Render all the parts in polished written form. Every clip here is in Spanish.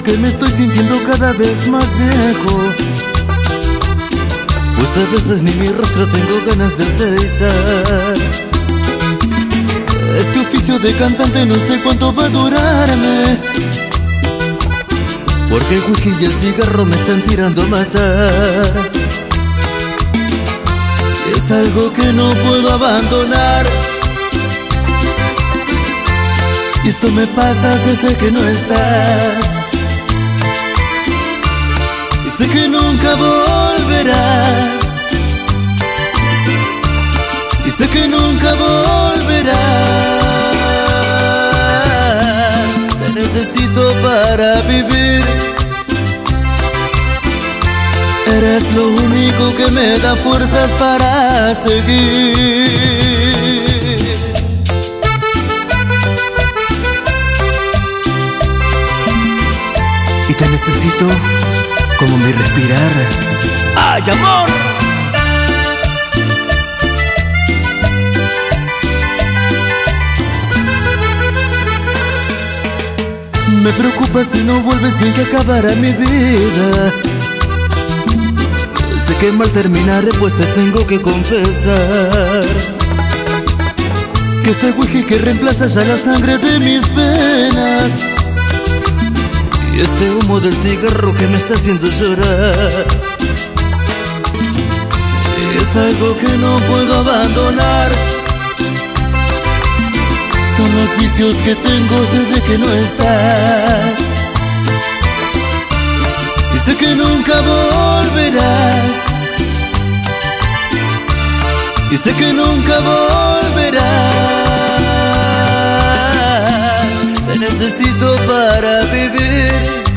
porque me estoy sintiendo cada vez más viejo. Pues a veces ni mi rostro tengo ganas de afeitar. Este oficio de cantante no sé cuánto va a durarme, porque el whisky y el cigarro me están tirando a matar. Es algo que no puedo abandonar, y esto me pasa desde que no estás. Y sé que nunca volverás, y sé que nunca volverás. Te necesito para vivir, eres lo único que me da fuerzas para seguir. Y te necesito como mi respirar. ¡Ay, amor! Me preocupa si no vuelves sin que acabara mi vida. Sé que mal terminaré, pues te tengo que confesar que este whisky que reemplaza ya la sangre de mis venas, y este humo del cigarro que me está haciendo llorar, es algo que no puedo abandonar. Son los vicios que tengo desde que no estás, y sé que nunca volverás, y sé que nunca volverás. Te necesito para vivir,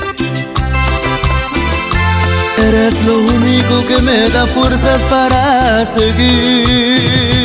eres lo único que me da fuerzas para seguir.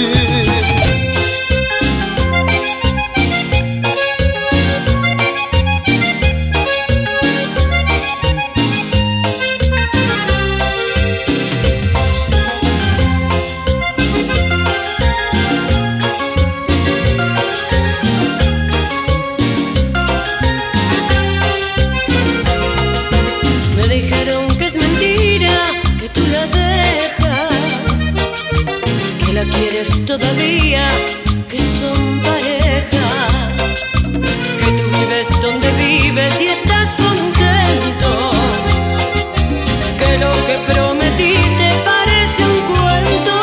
Quieres todavía, que son pareja, que tú vives donde vives y estás contento, que lo que prometiste parece un cuento.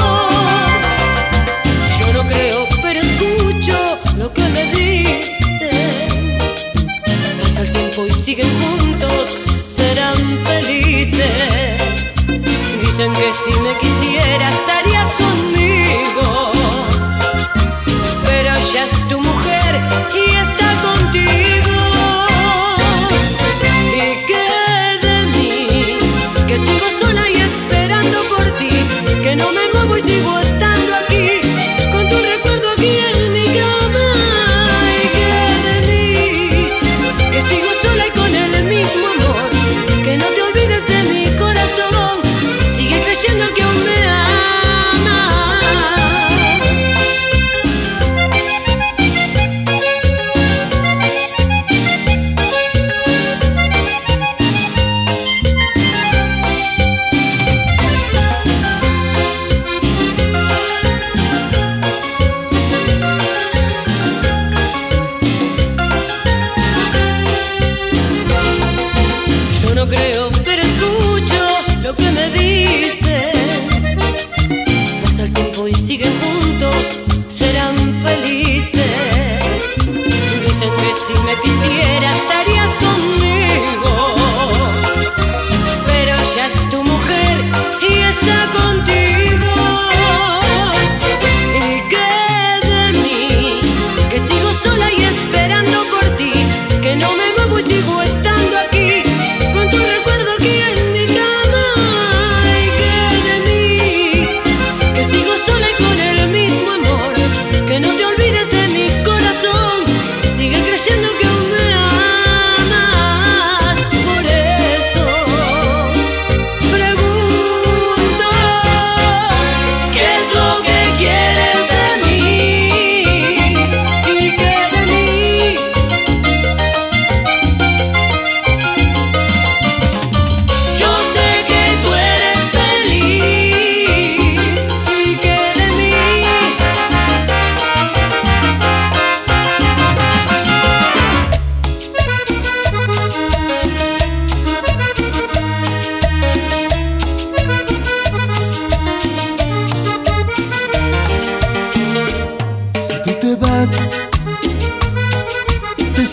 Yo no creo, pero escucho lo que me dicen. Pasa el tiempo y siguen juntos, serán felices. Dicen que si me quisiera estarías conmigo, pero ella es tu mujer y está contigo. ¿Y qué de mí? Que sigo sola y esperando por ti, que no me muevo y sigo estando aquí, con tu recuerdo aquí en mi cama. ¿Y qué de mí? Que sigo sola y con el mismo amor, que no te olvides de mi corazón, sigue creyendo que aún me amas. Yo no creo, pero escucho lo que me dicen. Pasa el tiempo y siguen juntos, serán felices. Dicen que si me quisiera estarías conmigo, pero ella es tu mujer y está contigo. ¿Y qué de mí? Que sigo sola y esperando por ti, que no me muevo y sigo estando aquí, con tu recuerdo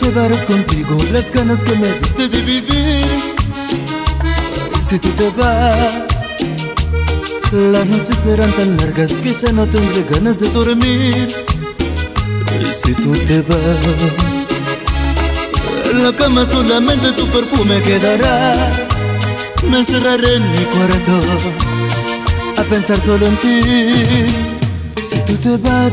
llevarás contigo las ganas que me diste de vivir. Ay, si tú te vas, las noches serán tan largas que ya no tendré ganas de dormir. Ay, si tú te vas, en la cama solamente tu perfume quedará. Me encerraré en mi cuarto a pensar solo en ti. Si tú te vas,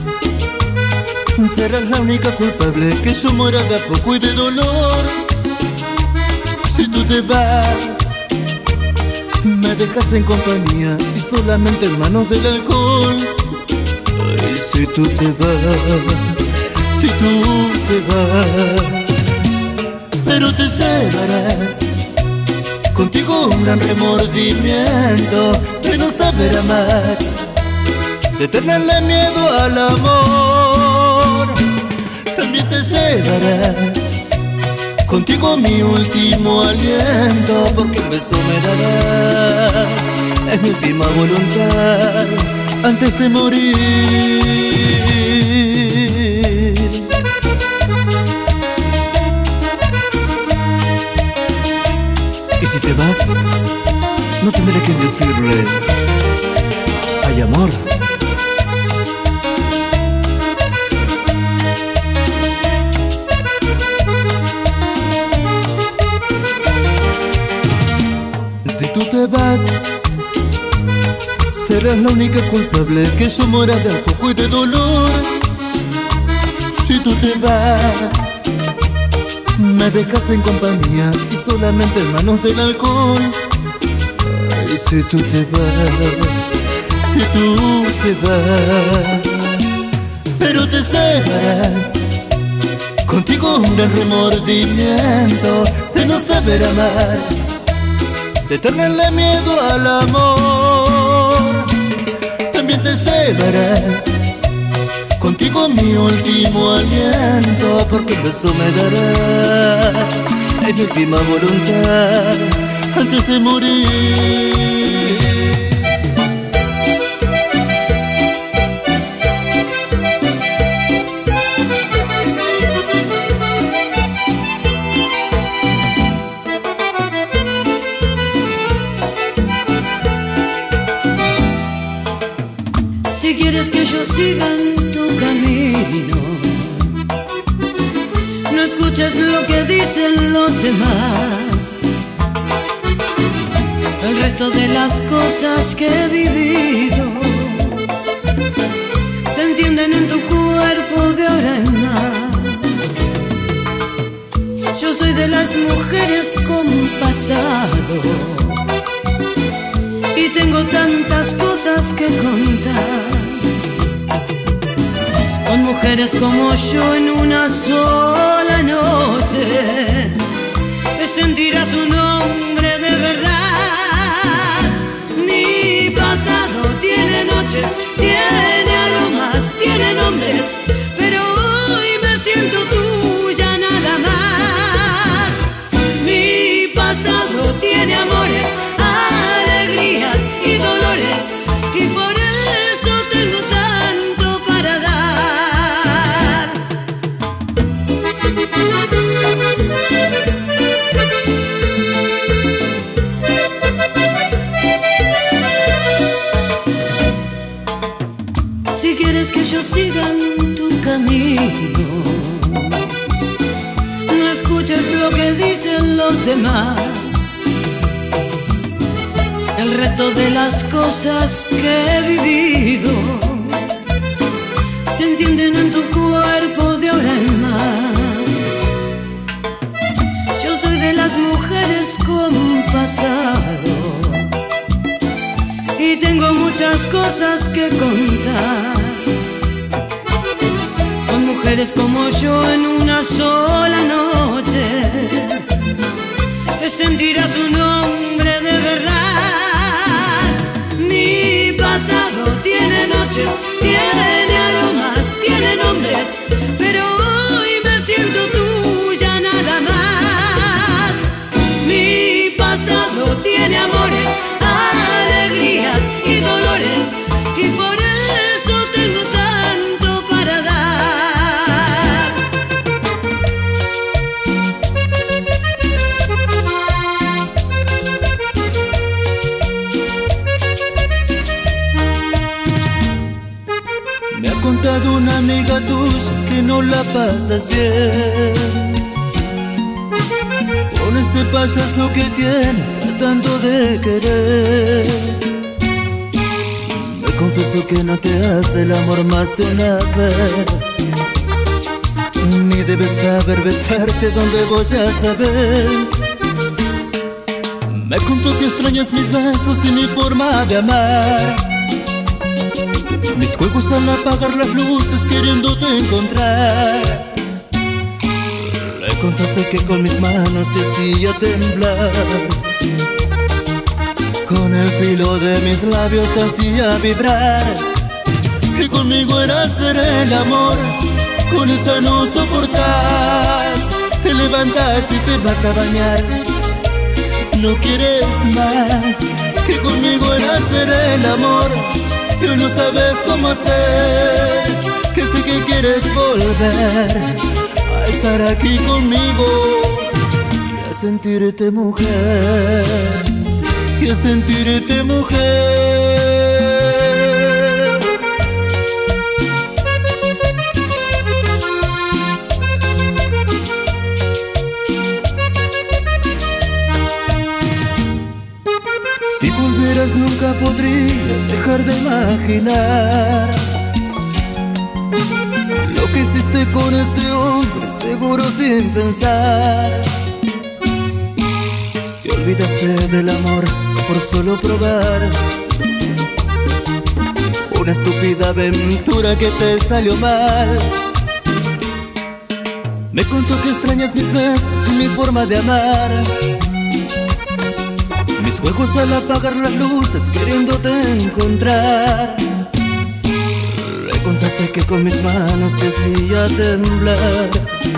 serás la única culpable que yo muera de a poco y de dolor. Si tú te vas, me dejas en compañía y solamente en manos del alcohol. Ay, si tú te vas, si tú te vas, pero te llevarás contigo un gran remordimiento de no saber amar, de tenerle miedo al amor. También te llevarás contigo mi último aliento, porque un beso me darás, es mi última voluntad antes de morir. Y si te vas, no tendré que decirle ay amor. Si tú te vas, serás la única culpable que yo muera de a poco y de dolor. Si tú te vas, me dejas en compañía y solamente en manos del alcohol. Ay, si tú te vas, si tú te vas, pero te llevarás contigo un gran remordimiento de no saber amar, de tenerle miedo al amor. También te llevarás contigo mi último aliento, porque un beso me darás, es mi última voluntad antes de morir. Si quieres que yo siga en tu camino, no escuches lo que dicen los demás. El resto de las cosas que he vivido se encienden en tu cuerpo de ahora en más. Yo soy de las mujeres con pasado y tengo tantas cosas que contar. Con mujeres como yo en una sola noche te sentirás un hombre de verdad. Mi pasado tiene noches, tiene aromas, tiene nombres, pero hoy me siento tuya nada más. Mi pasado tiene amores, alegrías y dolores, y por eso tengo tanto para dar. Si quieres que yo siga en tu camino, no escuches lo que dicen los demás. El resto de las cosas que he vivido se encienden en tu cuerpo de ahora en más. Yo soy de las mujeres con pasado y tengo muchas cosas que contar. Con mujeres como yo en una sola noche te sentirás un hombre de verdad. Mi pasado tiene noches, tiene aromas, tiene nombres, pero hoy me siento tuya nada más. Mi pasado tiene amores, alegrías y dolores, y por eso tengo tanto para dar. no la pasas bien con ese payaso que tienes tratando de querer. Me confieso que no te hace el amor más de una vez, ni debes saber besarte donde vos ya sabes. Me contó que extrañas mis besos y mi forma de amar, mis juegos al apagar las luces queriéndote encontrar. Le contaste que con mis manos te hacía temblar, con el filo de mis labios te hacía vibrar, que conmigo era hacer el amor, con esa no soportas. Te levantas y te vas a bañar, no quieres más, que conmigo era hacer el amor, y hoy no sabes cómo hacer, que sé que quieres volver a estar aquí conmigo y a sentirte mujer, y a sentirte mujer. Si volvieras nunca podría dejar de imaginar lo que hiciste con ese hombre, seguro sin pensar. Te olvidaste del amor por solo probar una estúpida aventura que te salió mal. Me contó que extrañas mis besos y mi forma de amar, mis juegos al apagar las luces queriéndote encontrar. Le contaste que con mis manos te hacía temblar,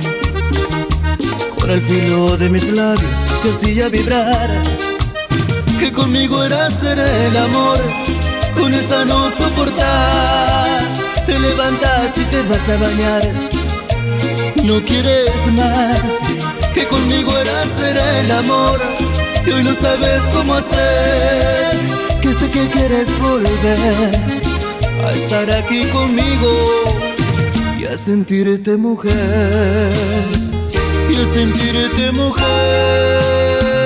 con el filo de mis labios te hacía vibrar, que conmigo era hacer el amor, con esa no soportas. Te levantas y te vas a bañar, no quieres más, que conmigo era hacer el amor, y hoy no sabes cómo hacer, que sé que quieres volver a estar aquí conmigo y a sentirte mujer, y a sentirte mujer.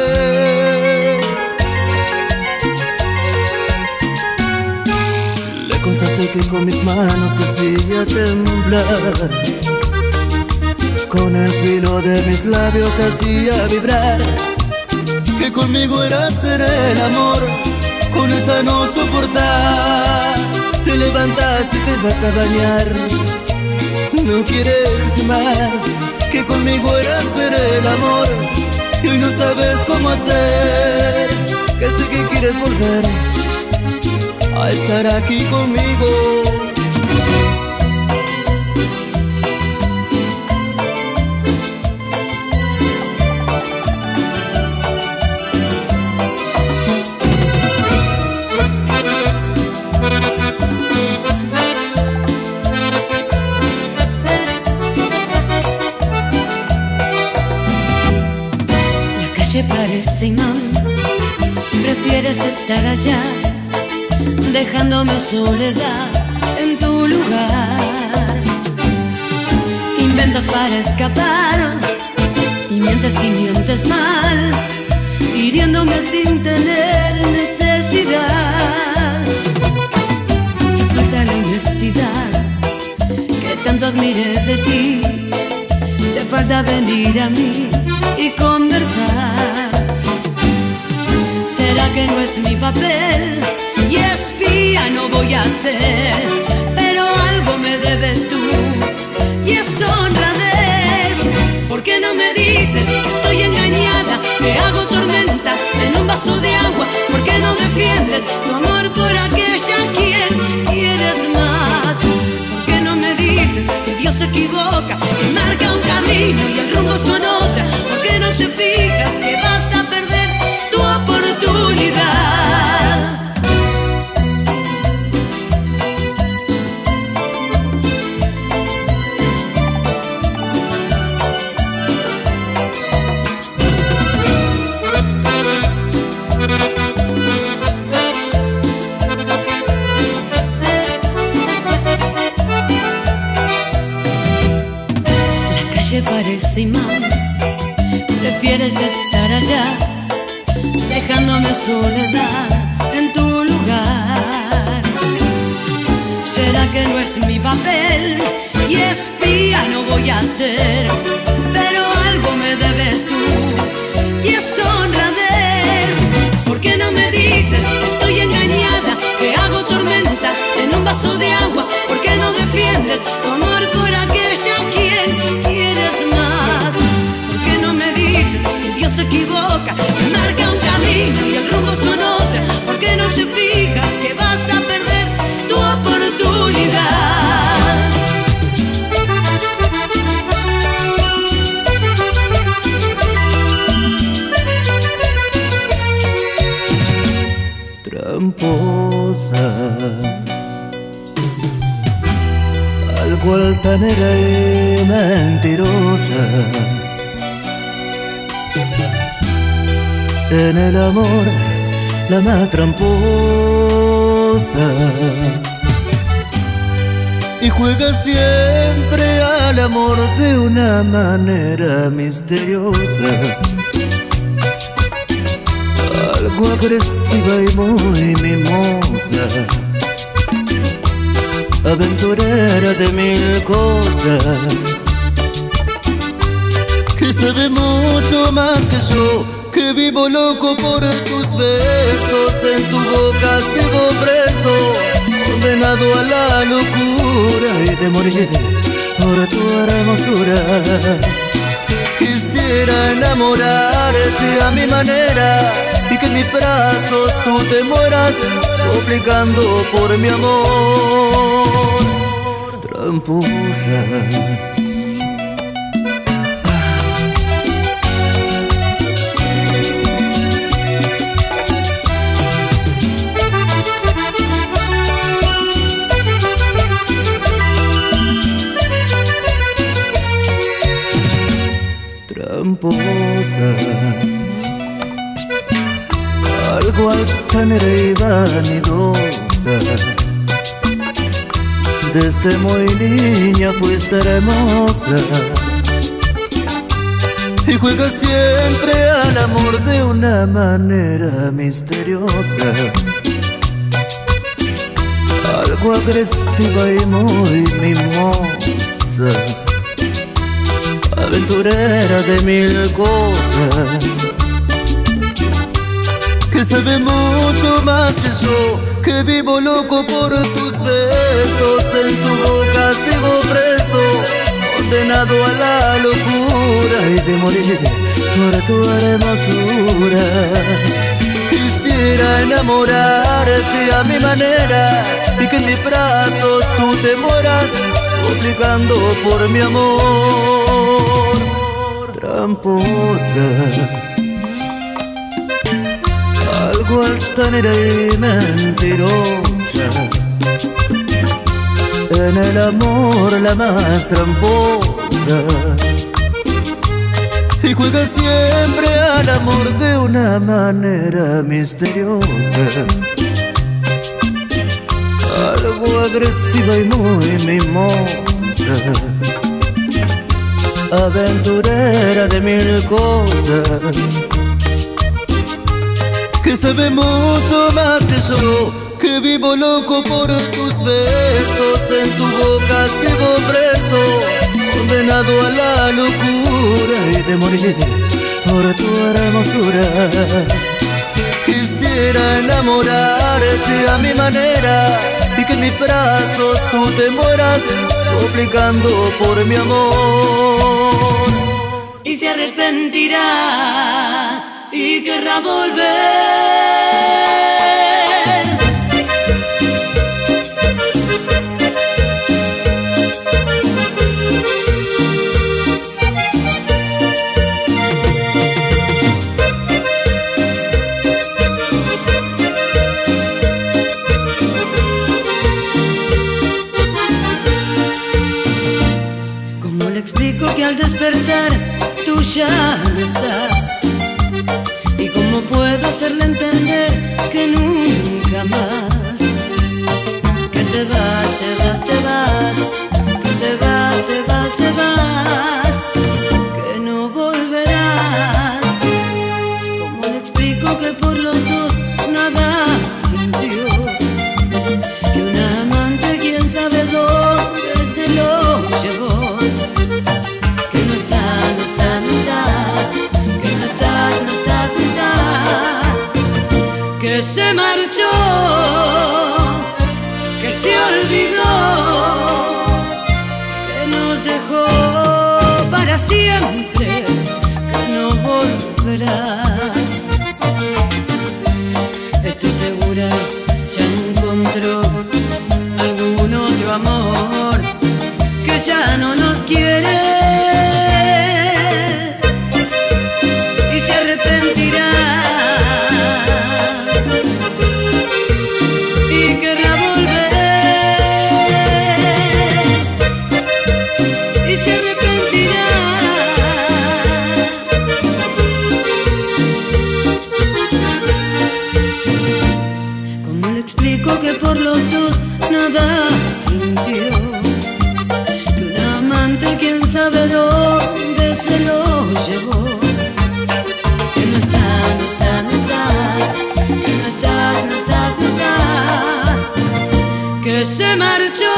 Le contaste que con mis manos te hacía temblar, con el filo de mis labios te hacía vibrar, que conmigo era hacer el amor, con esa no soportas. Te levantas y te vas a bañar, no quieres más, que conmigo era hacer el amor, y hoy no sabes cómo hacer, que sé que quieres volver a estar aquí conmigo. Parece imán, prefieres estar allá, dejándome soledad en tu lugar. Inventas para escapar y mientes mal, hiriéndome sin tener necesidad. Te falta la honestidad que tanto admiré de ti, te falta venir a mí y conversar. ¿Será que no es mi papel? Y espía no voy a ser, pero algo me debes tú, y es honradez. ¿Por qué no me dices que estoy engañada? Me hago tormentas en un vaso de agua. ¿Por qué no defiendes tu amor por aquella quien quieres más? ¿Por qué no me dices que Dios se equivoca, que marca un camino y el rumbo es con otra? ¿Por qué no te fijas que vas a perder tu oportunidad? estar allá, dejándome soledad en tu lugar. ¿Será que no es mi papel y espía no voy a ser? Pero algo me debes tú y es honradez. ¿Por qué no me dices que estoy engañada, que hago tormentas en un vaso de agua? ¿Por qué no defiendes tu amor por aquella quien quieres más? ¿Por qué no me dices que Dios se equivoca, que marca un camino y el rumbo es con otra? ¿Por qué no te fijas que vas a perder tu oportunidad? Tramposa, algo altanera y mentirosa. En el amor, la más tramposa. Y juega siempre al amor de una manera misteriosa, algo agresiva y muy mimosa, aventurera de mil cosas, que sabe mucho más que yo, que vivo loco por tus besos. En tu boca sigo preso, condenado a la locura y de morir por tu hermosura. Quisiera enamorarte a mi manera y que en mis brazos tú te mueras, suplicando por mi amor. Tramposa, tramposa, algo altanera y vanidosa. Desde muy niña fuiste hermosa y juegas siempre al amor de una manera misteriosa, algo agresiva y muy mimosa, aventurera de mil cosas, que sabe mucho más que yo, que vivo loco por tus besos. En tu boca sigo preso, condenado a la locura y de morir por tu hermosura. Quisiera enamorarte a mi manera y que en mis brazos tú te mueras, suplicando por mi amor. Tramposa, algo altanera y mentirosa. En el amor la más tramposa, y juega siempre al amor de una manera misteriosa, algo agresiva y muy mimosa, aventurera de mil cosas, que sabe mucho más que yo, que vivo loco por tus besos. En tu boca sigo preso, condenado a la locura y de morir por tu hermosura. Quisiera enamorarte a mi manera y que en mis brazos tú te mueras, suplicando por mi amor. Y se arrepentirá y querrá volver. ¿Cómo le explico que al despertar tú ya no estás? ¿Y cómo puedo hacerle entender que nunca más? Que te vas, te vas, te vas, que te vas, te vas, te vas, que no volverás. se marchó, que se olvidó, que nos dejó para siempre, que no volverás. Estoy segura, ya encontró algún otro amor que ya no nos quiere y se arrepentirá y querrá volver y se arrepentirá. ¿Cómo le explico que por los dos nada sintió? Quién sabe dónde se lo llevó. Que no estás, no estás, no estás. Que no estás, no estás, no estás. Que se marchó,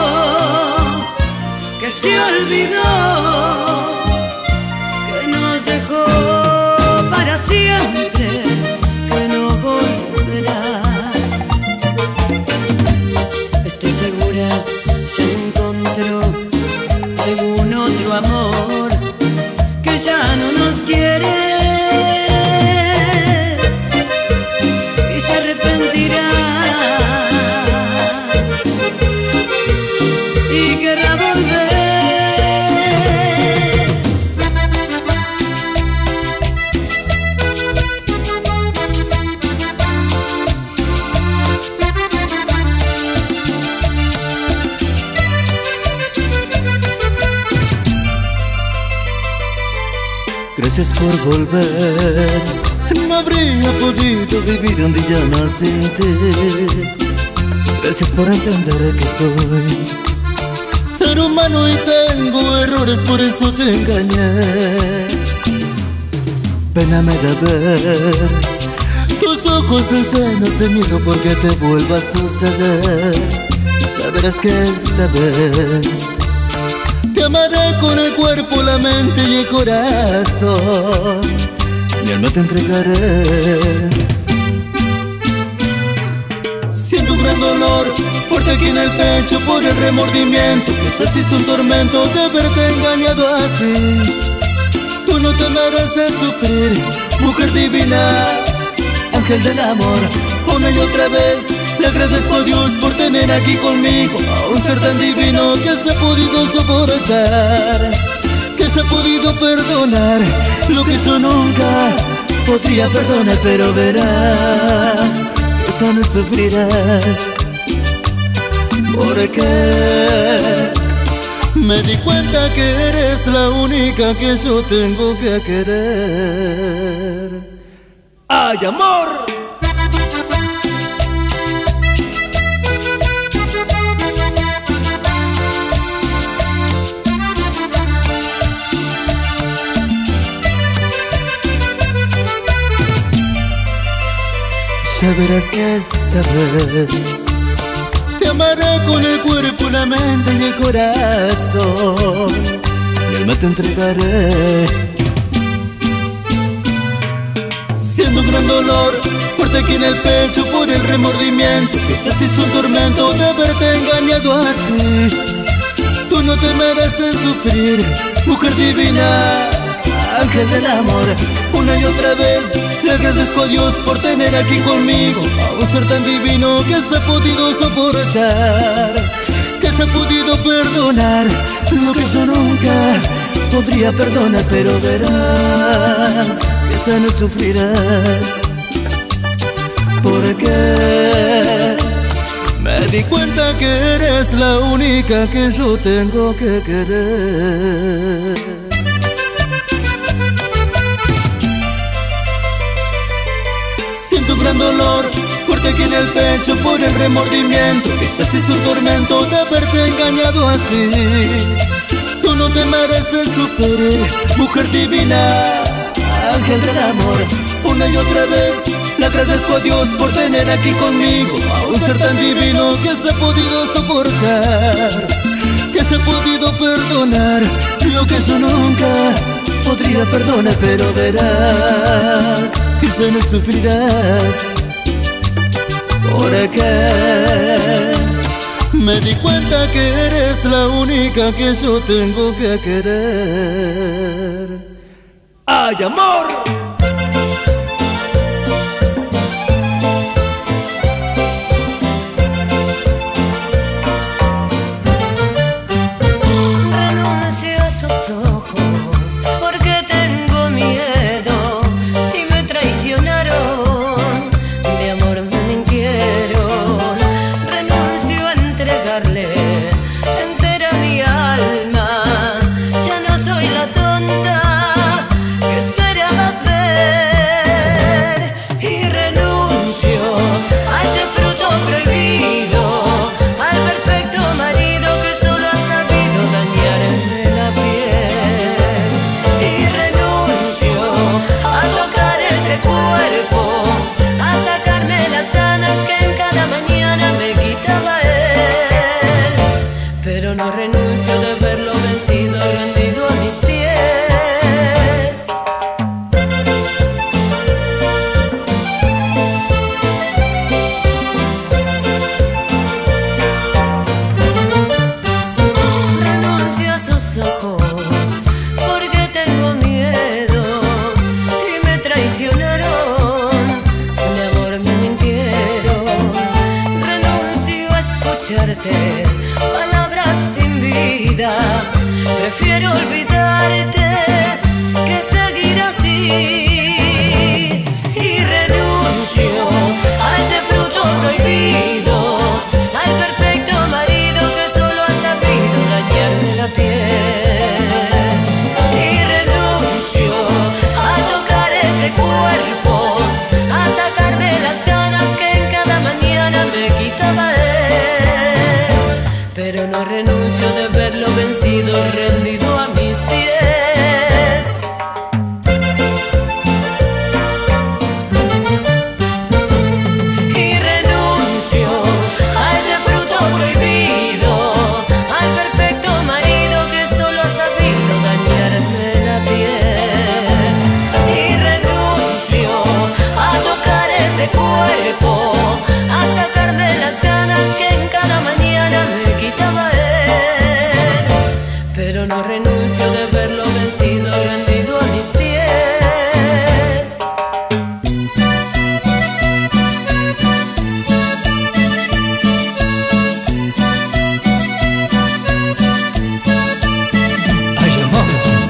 que se olvidó, que nos dejó para siempre, que no volverás. Estoy segura, ya encontró algún otro amor que ya no nos quiere y se arrepentirá y querrá volver. Gracias por volver, no habría podido vivir un día más sin ti. Gracias por entender que soy ser humano y tengo errores, por eso te engañé. Pena me da ver tus ojos llenos de miedo porque te vuelva a suceder. Ya verás que esta vez te amaré con el cuerpo, la mente y el corazón. Mi alma te entregaré. Siento un gran dolor fuerte aquí en el pecho por el remordimiento. Quizás es un tormento de verte engañado así. Tú no te mereces sufrir, mujer divina, ángel del amor. Una y otra vez le agradezco a Dios por tener aquí conmigo a un ser tan divino que se ha podido soportar, que se ha podido perdonar lo que yo nunca podría perdonar. Pero verás, esa no sufrirás, porque me di cuenta que eres la única que yo tengo que querer. ¡Ay, amor! Ya verás que esta vez te amaré con el cuerpo, la mente y el corazón. Mi alma te entregaré. Siendo un gran dolor fuerte aquí en el pecho por el remordimiento. Quizás es un tormento de haberte engañado así. Tú no te mereces sufrir, mujer divina, ángel del amor. Una y otra vez le agradezco a Dios por tener aquí conmigo a un ser tan divino que se ha podido soportar, que se ha podido perdonar lo que yo nunca podría perdonar. Pero verás que esa no sufrirás, porque me di cuenta que eres la única que yo tengo que querer. Siento un gran dolor fuerte aquí en el pecho por el remordimiento. Quizás es un tormento de haberte engañado así. Tú no te mereces sufrir, mujer divina, ángel del amor. Una y otra vez le agradezco a Dios por tener aquí conmigo a un ser tan divino que se ha podido soportar, que se ha podido perdonar lo que yo nunca podría perdonar. Pero verás que ya no sufrirás, ¿Por qué? Me di cuenta que eres la única que yo tengo que querer. ¡Ay, amor! Renuncio a sus ojos porque tengo miedo. Si me traicionaron, de amor me mintieron. Renuncio a entregarle entera mi alma. Ya no soy la tonta que esperabas ver. Y renuncio a ese fruto prohibido, al perfecto marido que solo ha sabido dañarme la piel. Y renuncio a tocar ese cuerpo, a sacarme las ganas que en cada mañana me quitaba él. Pero no renuncio de verlo vencido, rendido a mis pies. Renuncio a sus ojos porque tengo miedo. Si me traicionaron, de amor me mintieron. Renuncio a escucharte palabras sin vida. Prefiero olvidarte que seguir así. Y renuncio a ese fruto prohibido, al perfecto marido que solo ha sabido dañarme la piel. Y renuncio a tocar ese cuerpo, a sacarme las ganas que en cada mañana me quitaba él. Pero no renuncio de verlo vencido, rendido a mis pies. Y renuncio a ese fruto prohibido, al perfecto marido que solo ha sabido dañarme la piel. Y renuncio a tocar ese cuerpo, a sacarme las ganas que en cada mañana me quitaba él. Pero no renuncio de verlo vencido, rendido a mis pies. ¡Ay, amor!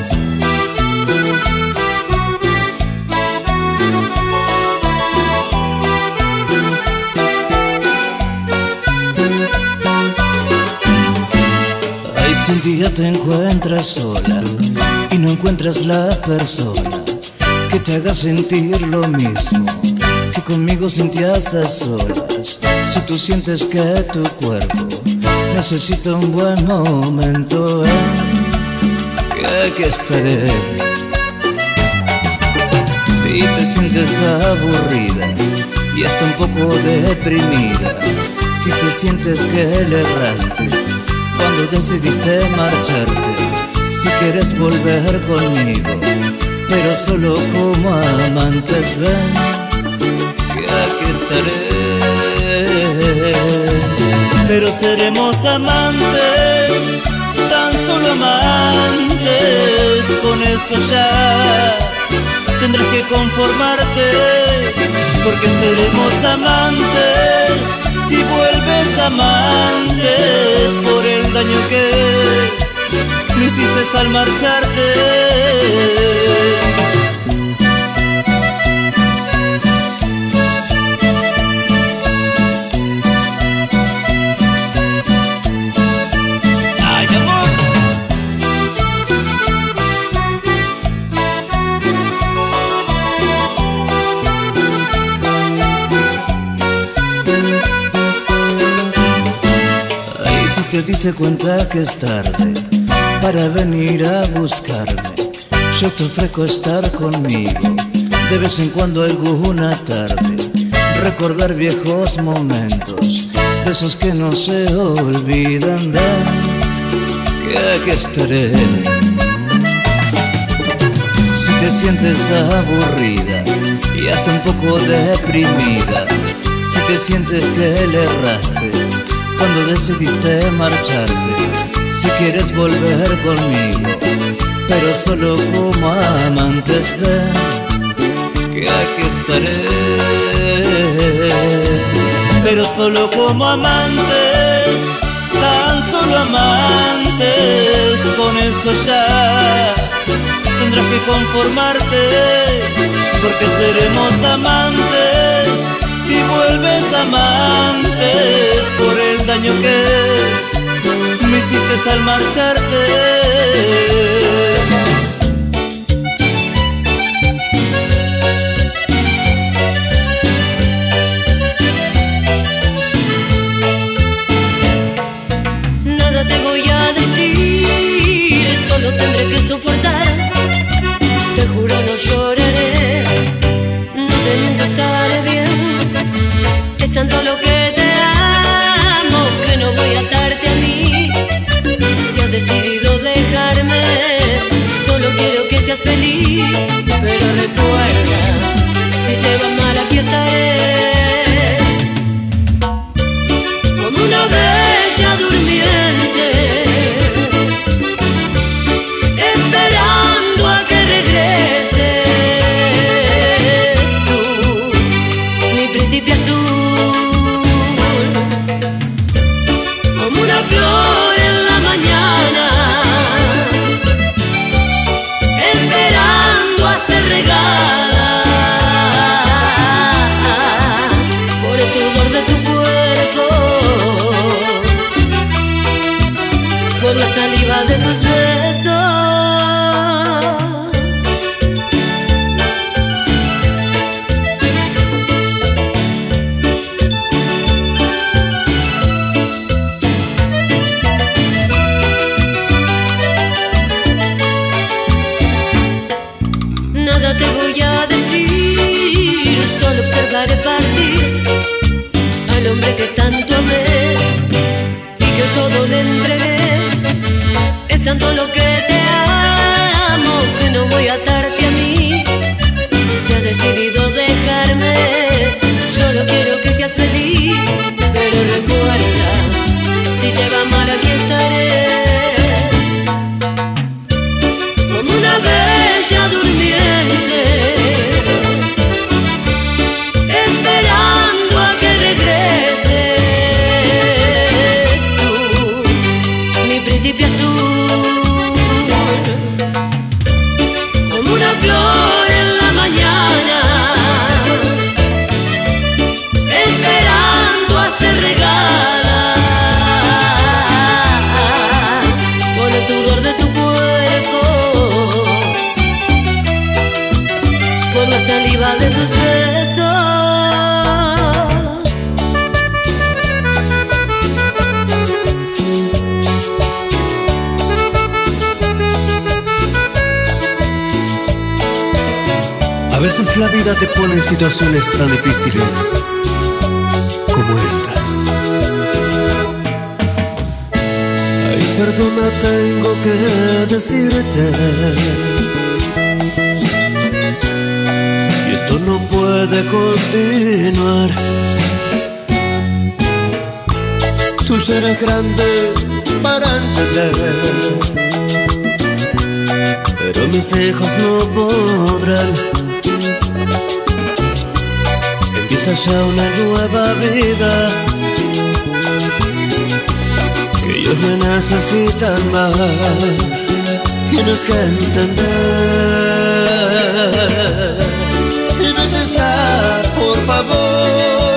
Ay, si un día te encuentras sola y no encuentras la persona que te haga sentir lo mismo que conmigo sentías a solas. Si tú sientes que tu cuerpo necesita un buen momento, que aquí estaré. Si te sientes aburrida y hasta un poco deprimida, si te sientes que le erraste cuando decidiste marcharte, si quieres volver conmigo, pero solo como amantes, ven, que aquí estaré. Pero seremos amantes, tan solo amantes, con eso ya tendrás que conformarte, porque seremos amantes si vuelves amantes por el daño que me hiciste al marcharte. Te diste cuenta que es tarde para venir a buscarme. Yo te ofrezco estar conmigo de vez en cuando alguna tarde, recordar viejos momentos, de esos que no se olvidan. Ven, que aquí estaré. Si te sientes aburrida y hasta un poco deprimida, Si te sientes que le erraste cuando decidiste marcharte, si quieres volver conmigo, pero solo como amantes, ven que aquí estaré. Pero solo como amantes, tan solo amantes, con eso ya tendrás que conformarte, porque seremos amantes si vuelves amantes por el daño que me hiciste al marcharte. Nada te voy a decir, solo tendré que soportar. Te juro no lloraré, no te miento, estaré bien. Es tanto lo que te amo que no voy a atarte a mí. Si has decidido dejarme, solo quiero que seas feliz. Pero recuerda, si te va mal aquí estaré, como una bella durmiente, esperando a que regreses tú, mi príncipe azul, como una flor en la mañana, esperando a ser regada por el sudor de tu cuerpo, por la saliva de tus besos. Nada te voy a decir, solo observaré partir al hombre que tanto amé y que todo le entregué. Es tanto lo que te amo que no voy a atarte a mí. Si has decidido dejarme, solo quiero que seas feliz. Pero recuerda, si te va mal aquí estaré, como una bella durmiente, esperando a que regreses tú, mi príncipe azul, como una flor en la mañana, esperando a ser regada con el sudor de tu cuerpo, por la saliva de tus besos. A veces la vida te pone en situaciones tan difíciles como estas. Ay, perdona, tengo que decirte, Y esto no puede continuar. tú serás grande para entender, Pero mis hijos no podrán. Empieza ya una nueva vida, que ellos me necesitan más. tienes que entender. Y vete ya, por favor,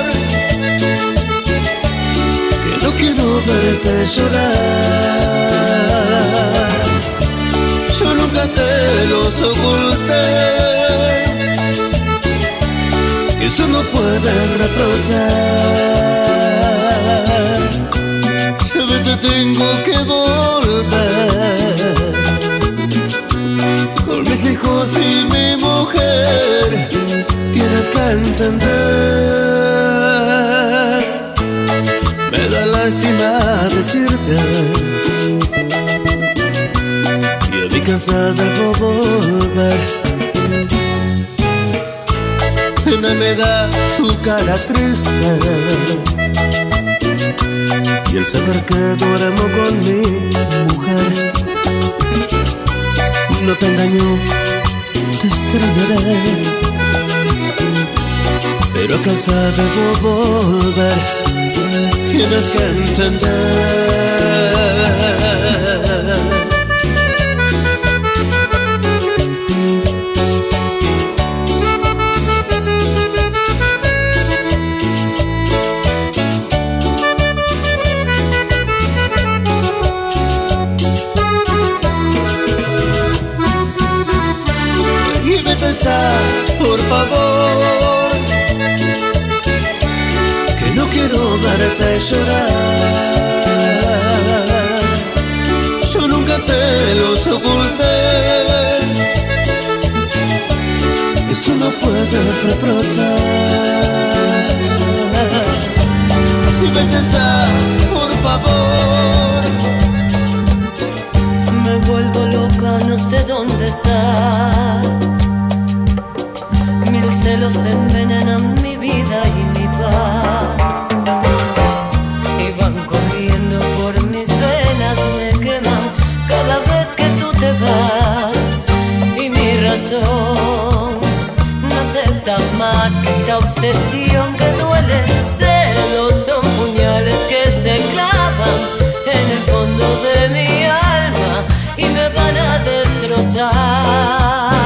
que no quiero verte llorar. Yo nunca te los oculté, eso no pueden reprochar. Sabes, te tengo que volver con mis hijos y mi mujer. Tienes que entender, me da lástima decirte, y a mi casa debo volver. pena me da tu cara triste y el saber que duermo con mi mujer. No te engaño, te extrañaré, pero a casa debo volver. Tienes que entender. Por favor, que no quiero verte llorar. Yo nunca te los oculté, eso no puedes reprochar. Si me besas, por favor. Me vuelvo loca, no sé dónde estás. Mil celos envenenan mi vida y mi paz, y van corriendo por mis venas, me queman cada vez que tú te vas. Y mi razón no acepta más que esta obsesión que duele. Celos son puñales que se clavan en el fondo de mi alma y me van a destrozar.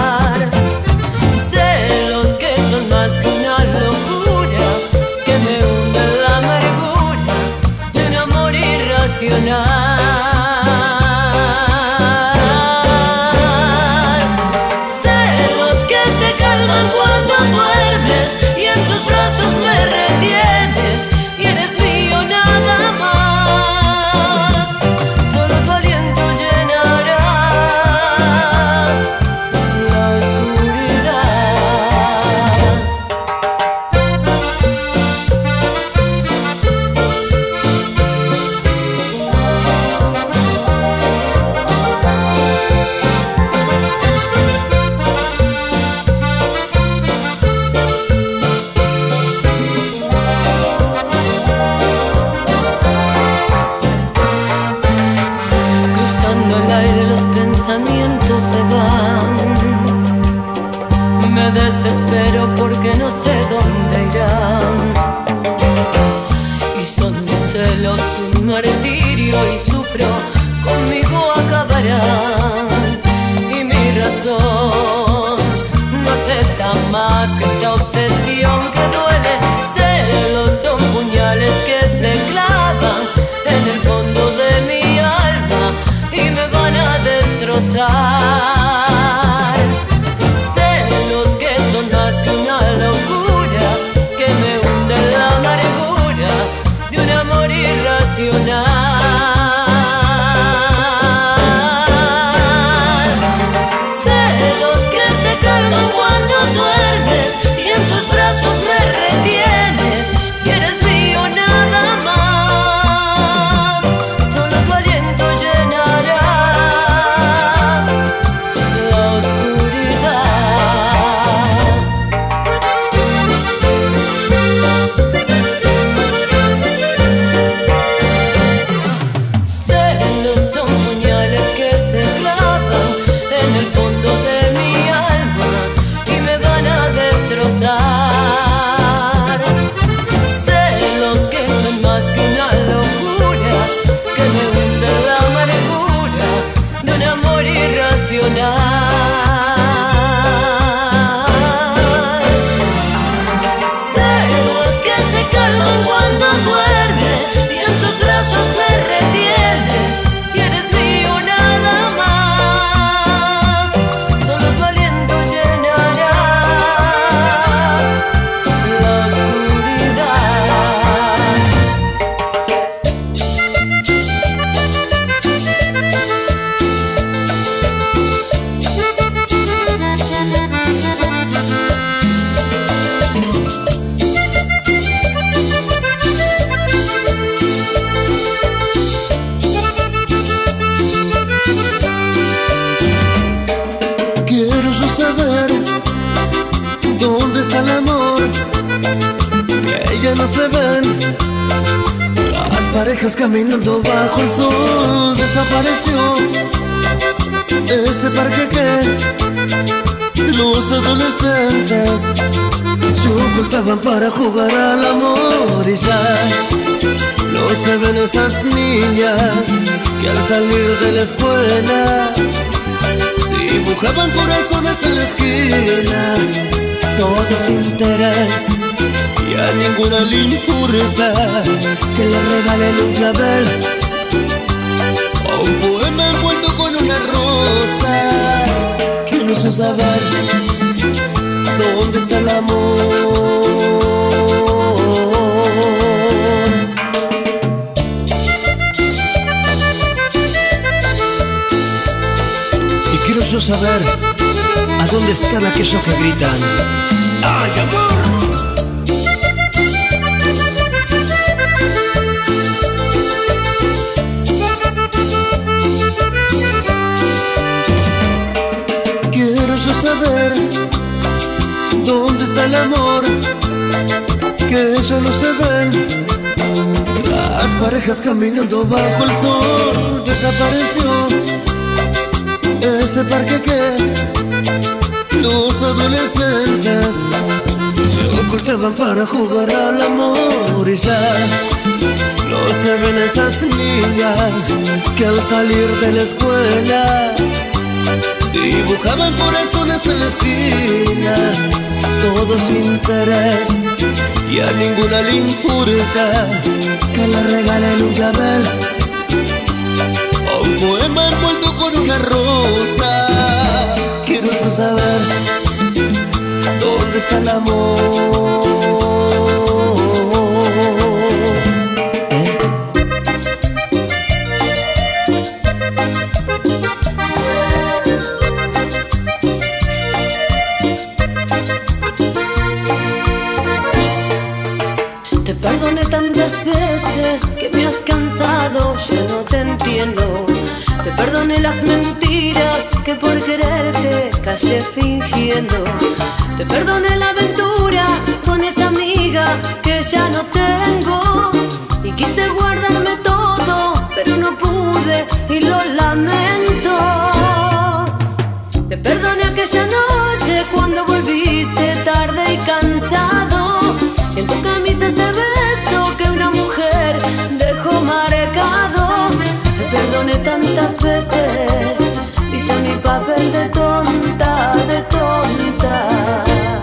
Celos que se calman cuando duermes y en tus brazos me retienes y eres mío nada más. parejas caminando bajo el sol. Desapareció ese parque que los adolescentes se ocultaban para jugar al amor. Y ya no se ven esas niñas que al salir de la escuela dibujaban corazones en la esquina. Todo es interés y a ninguna le importa que le regalen un clavel o un poema envuelto con una rosa. Quiero saber dónde está el amor. Y quiero yo saber a dónde están aquellos que gritan: ¡ay, amor! Quiero yo saber dónde está el amor, que ya no se ven. Las parejas caminando bajo el sol. Desapareció ese parque que los adolescentes se ocultaban para jugar al amor. Y ya no se ven esas niñas que al salir de la escuela dibujaban corazones en la esquina. Todo sin interés y a ninguna le importa que le regalen un clavel o un poema envuelto con una rosa. Quiero saber dónde está el amor. Te perdoné tantas veces que me has cansado, ya no te entiendo. Te perdoné las mentiras que por quererte callé fingiendo. Te perdoné la aventura con esa amiga que ya no tengo. Y quise guardarme todo, pero no pude y lo lamento. Te perdoné aquella noche cuando volviste tarde y cansado. En tu camisa ese beso que una mujer dejó marcado. Te perdoné tantas veces, hice mi papel de tonta, de tonta.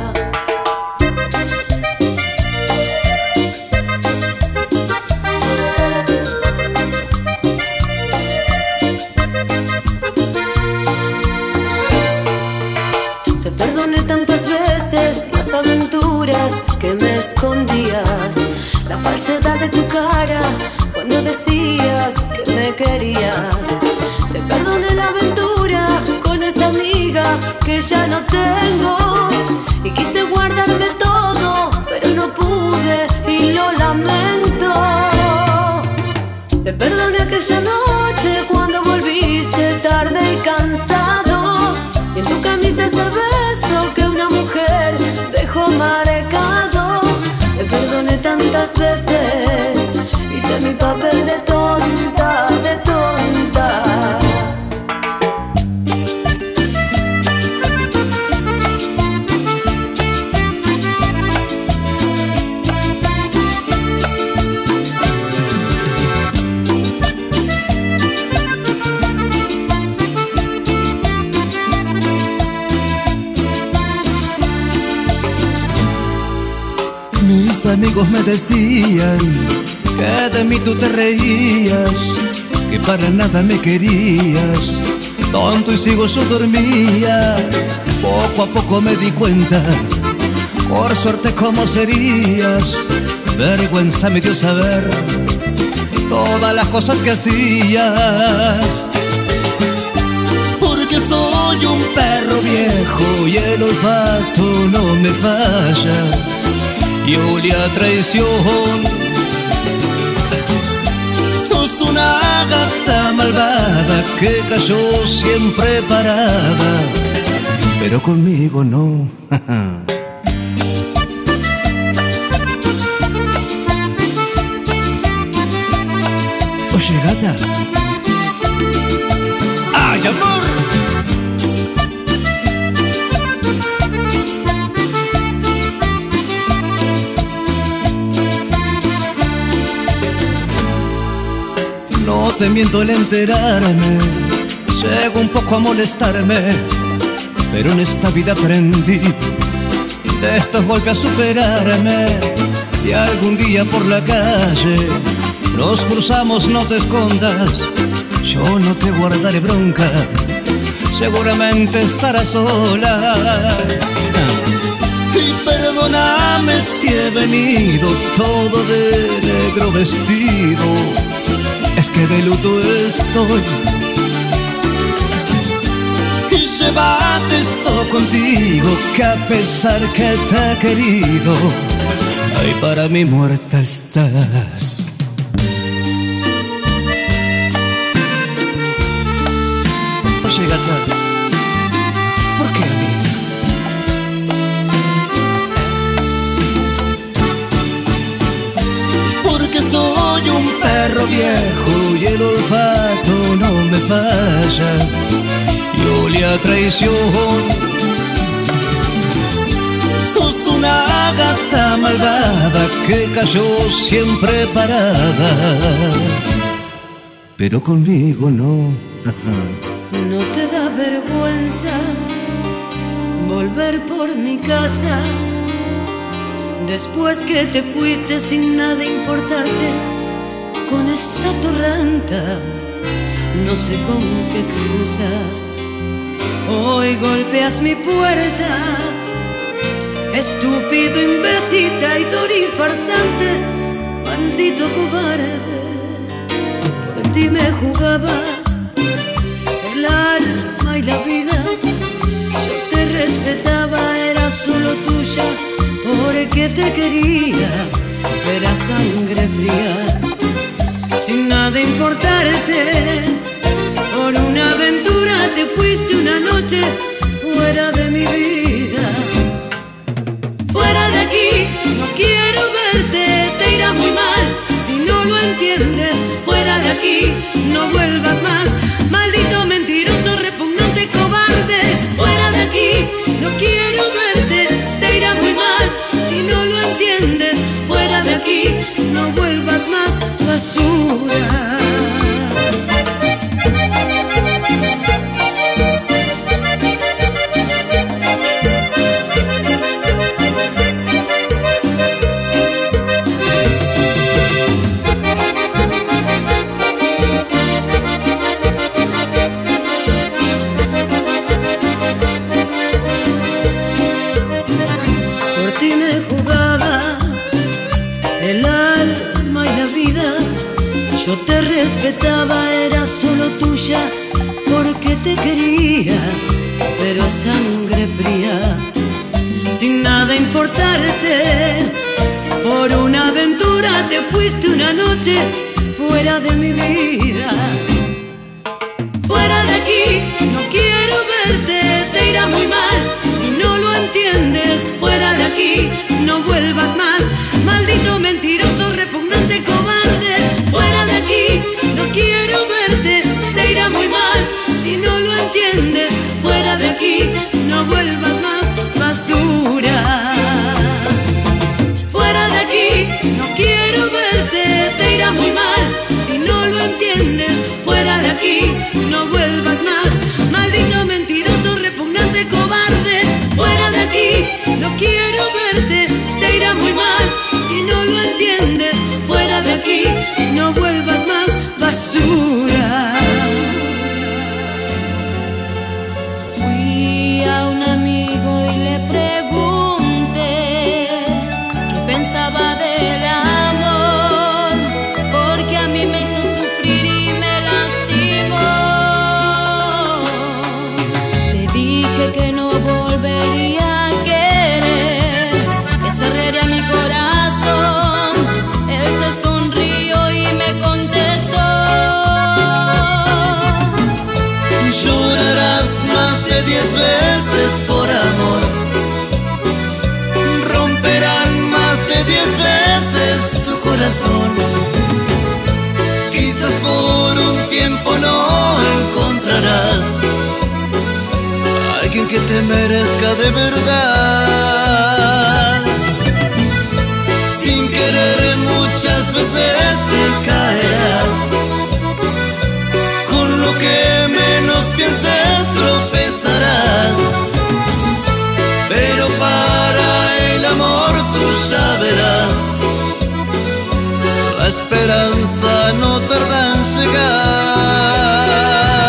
Te perdoné tantas veces las aventuras que me escondías, la falsedad de tu cara cuando decías que me querías. Te perdoné la aventura con esa amiga que ya no tengo. Y quise guardarme todo, pero no pude y lo lamento. Te perdoné aquella noche cuando volviste tarde y cansado. Y en tu camisa ese beso que una mujer dejó marcado. Te perdoné tantas veces, hice mi papel de tonta, de tonta. Mis amigos me decían que de mí tú te reías, que para nada me querías. Tonto y ciego yo dormía. Poco a poco me di cuenta, por suerte cómo serías. Vergüenza me dio saber todas las cosas que hacías. Porque soy un perro viejo y el olfato no me falla. Y olí a traición. Sos una gata malvada que cayó siempre parada, pero conmigo no. te miento al enterarme, llego un poco a molestarme, pero en esta vida aprendí de estos golpes a superarme. Si algún día por la calle nos cruzamos, no te escondas, yo no te guardaré bronca, seguramente estarás sola. Y perdóname si he venido todo de negro vestido, es que de luto estoy. Y llévate esto contigo, que a pesar que te he querido, ay, para mí muerta estás. Oye, gata, ¿por qué a mí? Porque soy un perro viejo y el olfato no me falla, y olía a traición. Sos una gata malvada que cayó siempre parada, pero conmigo no. ¿No te da vergüenza volver por mi casa después que te fuiste sin nada importarte con esa torranta? No sé con qué excusas hoy golpeas mi puerta. Estúpido, imbécil, traidor y farsante, maldito cobarde. Por ti me jugaba el alma y la vida, yo te respetaba, era solo tuya, porque te quería, era sangre fría, sin nada importarte. Por una aventura te fuiste una noche fuera de mi vida. Fuera de aquí, no quiero verte, te irá muy mal si no lo entiendes. Fuera de aquí, no vuelvas más, maldito mentiroso, repugnante, cobarde. Fuera de aquí, no quiero verte, te irá muy mal si no lo entiendes. Fuera de aquí, no vuelvas más, basura. Yo te respetaba, era solo tuya, porque te quería, pero a sangre fría, sin nada importarte. Por una aventura te fuiste una noche fuera de mi vida. Fuera de aquí, no quiero verte, te irá muy mal si no lo entiendes. Fuera de aquí, no vuelvas más, maldito mentiroso, repugnante, cobarde. Fuera de aquí, no quiero verte, te irá muy mal si no lo entiendes. Fuera de aquí, no vuelvas más, basura. Fuera de aquí, no quiero verte, te irá muy mal si no lo entiendes. Fuera de aquí, no vuelvas más, maldito mentiroso, repugnante, cobarde. Fuera de aquí, no quiero verte, te irá muy mal si no lo entiendes. Fuera de aquí, no vuelvas más, basura. Fui a un amigo y le pregunté qué pensaba del amor, porque a mí me hizo sufrir y me lastimó. Le dije que no volvería a querer, que cerraría mi corazón. Él se sonrió y me contestó: llorarás más de 10 veces por amor, romperán más de 10 veces tu corazón. Quizás por un tiempo no encontrarás a alguien que te merezca de verdad. Sin querer muchas veces te caerás, verás. La esperanza no tarda en llegar.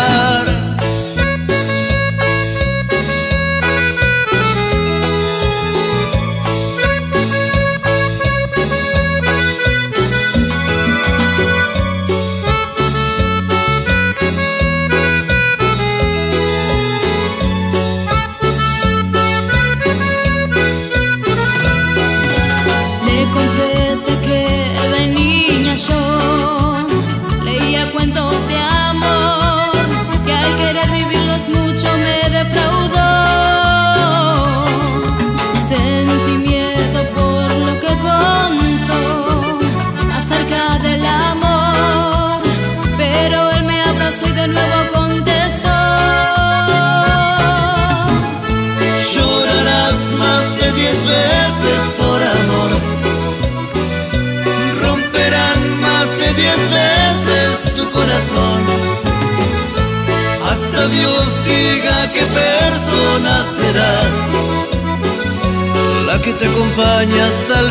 Confesé que de niña yo leía cuentos de amor, que al querer vivirlos mucho me defraudó. Sentí miedo por lo que contó acerca del amor, pero él me abrazó y de nuevo contestó: llorarás más de 10 veces por amor, más de 10 veces tu corazón, hasta Dios diga qué persona será la que te acompaña hasta el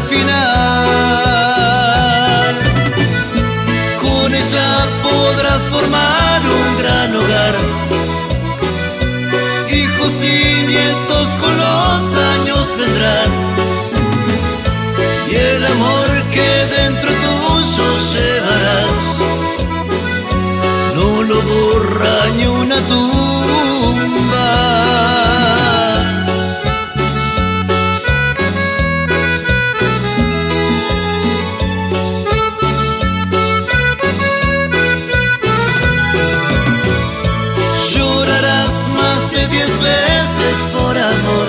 final. Con ella podrás formar un gran hogar, hijos y nietos con los años vendrán, y el amor que dentro tuyo llevarás no lo borra ni una tumba. Llorarás más de 10 veces por amor,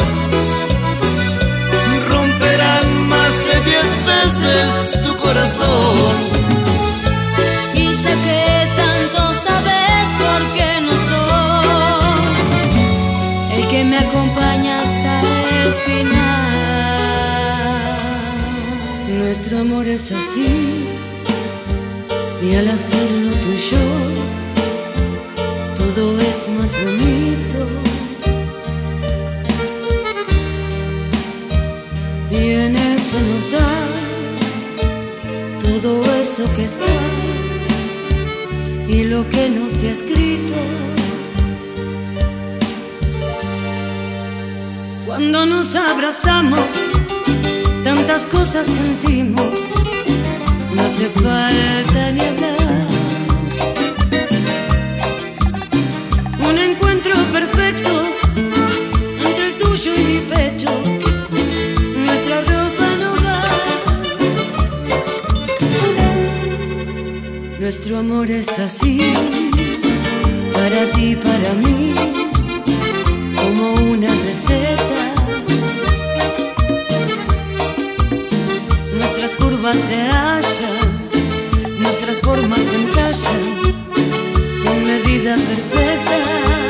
tu corazón. Y ya que tanto sabes, ¿por qué no sos el que me acompaña hasta el final? Nuestro amor es así, y al hacerlo tú y yo, todo es más bonito. Y en eso nos da todo eso que está y lo que no se ha escrito. Cuando nos abrazamos, tantas cosas sentimos, no hace falta ni hablar. Un encuentro perfecto entre el tuyo y mi pecho. Nuestra ropa no va. Nuestro amor es así, para ti, para mí, como una receta. Nuestras curvas se hallan, nuestras formas se entallan en medida perfecta.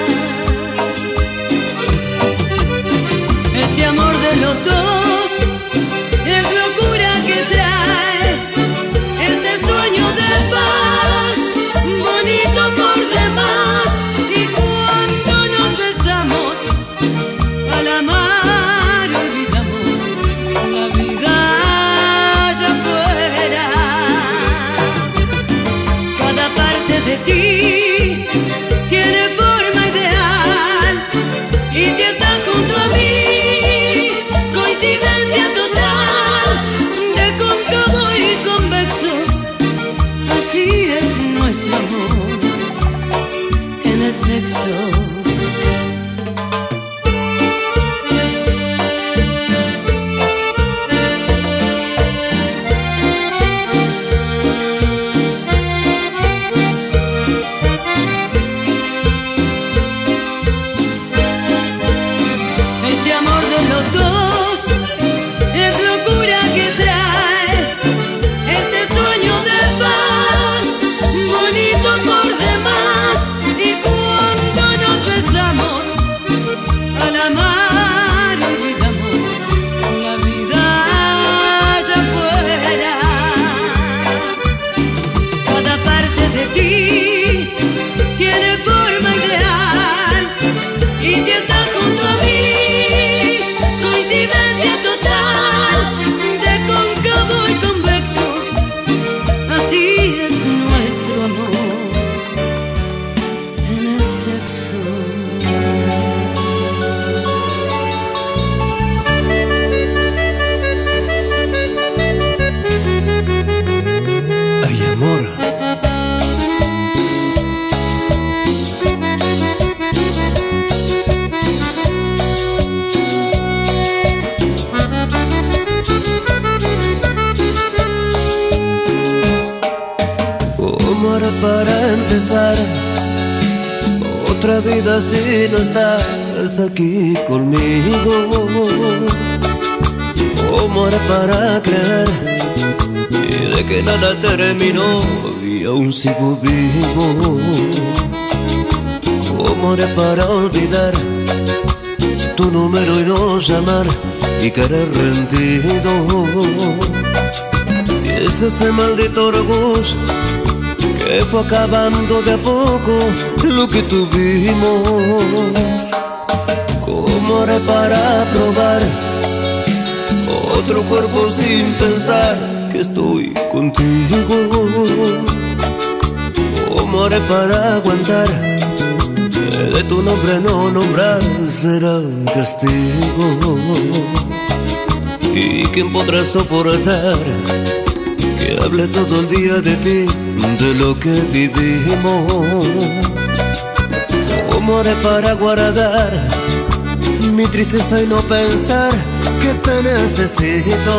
Este amor de los dos es locura que trae este sueño de paz, bonito por demás. Y cuando nos besamos, al amar olvidamos la vida allá afuera. Cada parte de ti tiene forma ideal, y si estás junto a mí, coincidencia total, de cóncavo y convexo. Así es nuestro amor en el sexo. Este amor de los dos es locura que trae este sueño de paz, bonito por demás. Y cuando nos haré para empezar otra vida si no estás aquí conmigo? ¿Cómo haré para creer de que nada terminó y aún sigo vivo? ¿Cómo haré para olvidar tu número y no llamar y querer rendido? Si es ese maldito orgullo que fue acabando de a poco lo que tuvimos. ¿Cómo haré para probar otro cuerpo sin pensar que estoy contigo? ¿Cómo haré para aguantar de tu nombre no nombrar? Será un castigo. ¿Y quién podrá soportar que hable todo el día de ti, de lo que vivimos? ¿Cómo haré para guardar mi tristeza y no pensar que te necesito?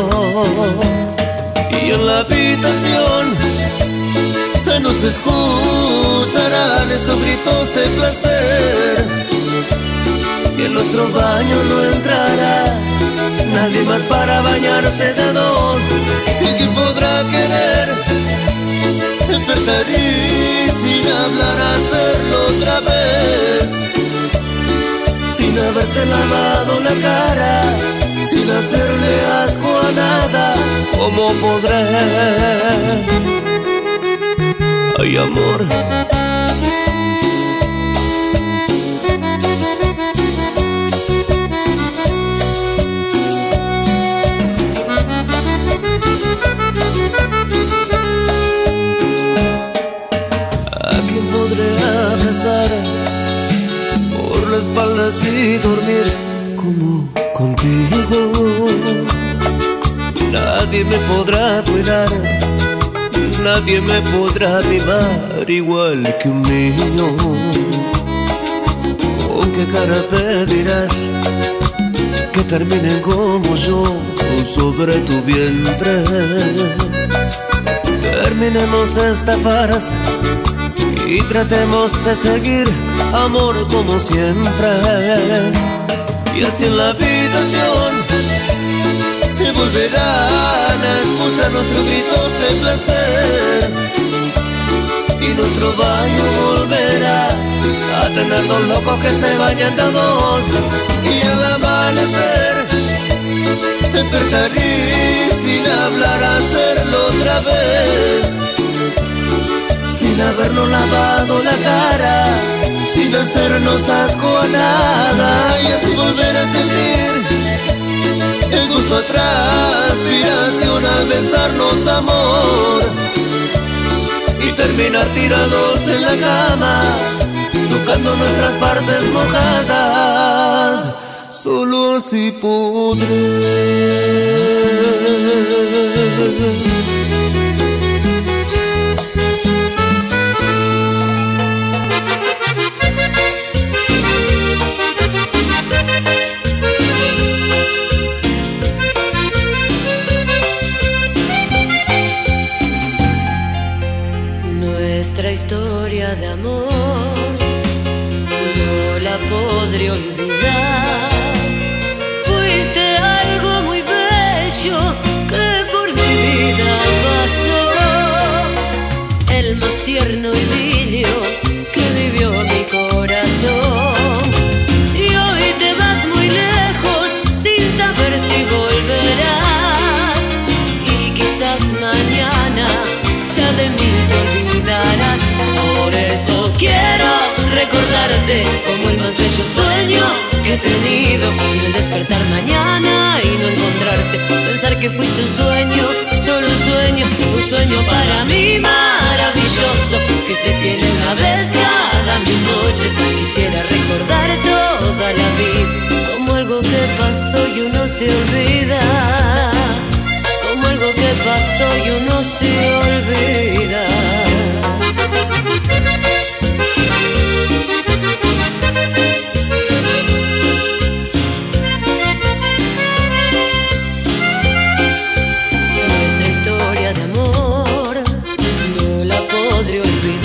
Y en la habitación se nos escucharán esos gritos de placer, y en nuestro baño no entrará nadie más para bañarse de dos. ¿Y quién podrá querer despertar y sin hablar hacerlo otra vez? Sin haberse lavado la cara, sin hacerle asco a nada. ¿Cómo podré? Ay, amor, por la espalda y dormir como contigo. Nadie me podrá cuidar, nadie me podrá mimar igual que un niño. ¿Con qué cara pedirás que terminen como yo sobre tu vientre? Terminemos esta farsa y tratemos de seguir, amor, como siempre. Y así en la habitación se volverán a escuchar nuestros gritos de placer, y nuestro baño volverá a tener dos locos que se bañan de dos. Y al amanecer despertaré sin hablar, hacerlo otra vez, sin habernos lavado la cara, sin hacernos asco a nada. Y así volver a sentir el gusto a transpiración al besarnos, amor, y terminar tirados en la cama, tocando nuestras partes mojadas. Solo así podré. Nuestra historia de amor no la podré olvidar. Fuiste algo muy bello que por mi vida pasó, el más tierno idilio que vivió mi corazón. Y hoy te vas muy lejos sin saber si volverás, y quizás mañana ya de mí te olvidarás. Por eso quiero recordarte como el más bello sueño que he tenido, y el despertar mañana y no encontrarte, pensar que fuiste un sueño, solo un sueño para mí maravilloso, que se tiene una vez cada mil noches. Quisiera recordar toda la vida como algo que pasó y uno se olvida, como algo que pasó y uno se olvida. Nuestra historia de amor no la podré olvidar.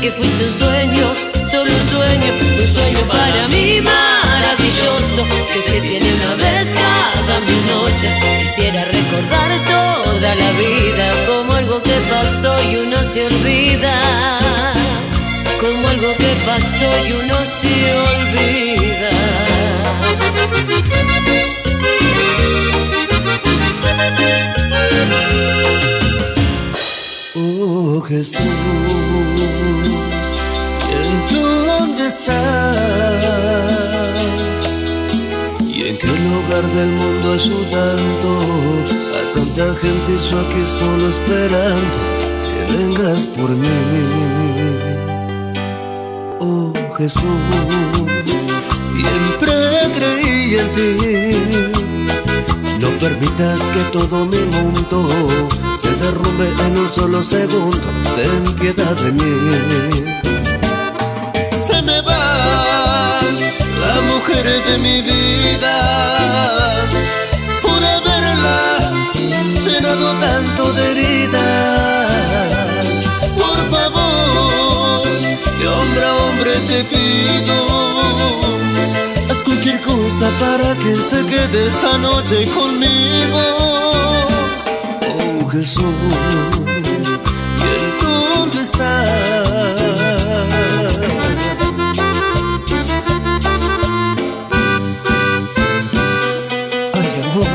que fuiste un sueño, solo un sueño para mí maravilloso, que se tiene una vez cada 1000 noches. Quisiera recordar toda la vida como algo que pasó y uno se olvida, como algo que pasó y uno se olvida. Oh Jesús, ¿en dónde estás? ¿Y en qué lugar del mundo ayudando a tanta gente y yo aquí solo esperando que vengas por mí? Oh Jesús, siempre creí en ti. No permitas que todo mi mundo se derrumbe en un solo segundo. Ten piedad de mí. Se me va la mujer de mi vida por haberla llenado tanto de heridas. Por favor, de hombre a hombre te pido, haz cualquier cosa para que se quede esta noche conmigo. Oh Jesús, ¿y en dónde estás? Ay, amor.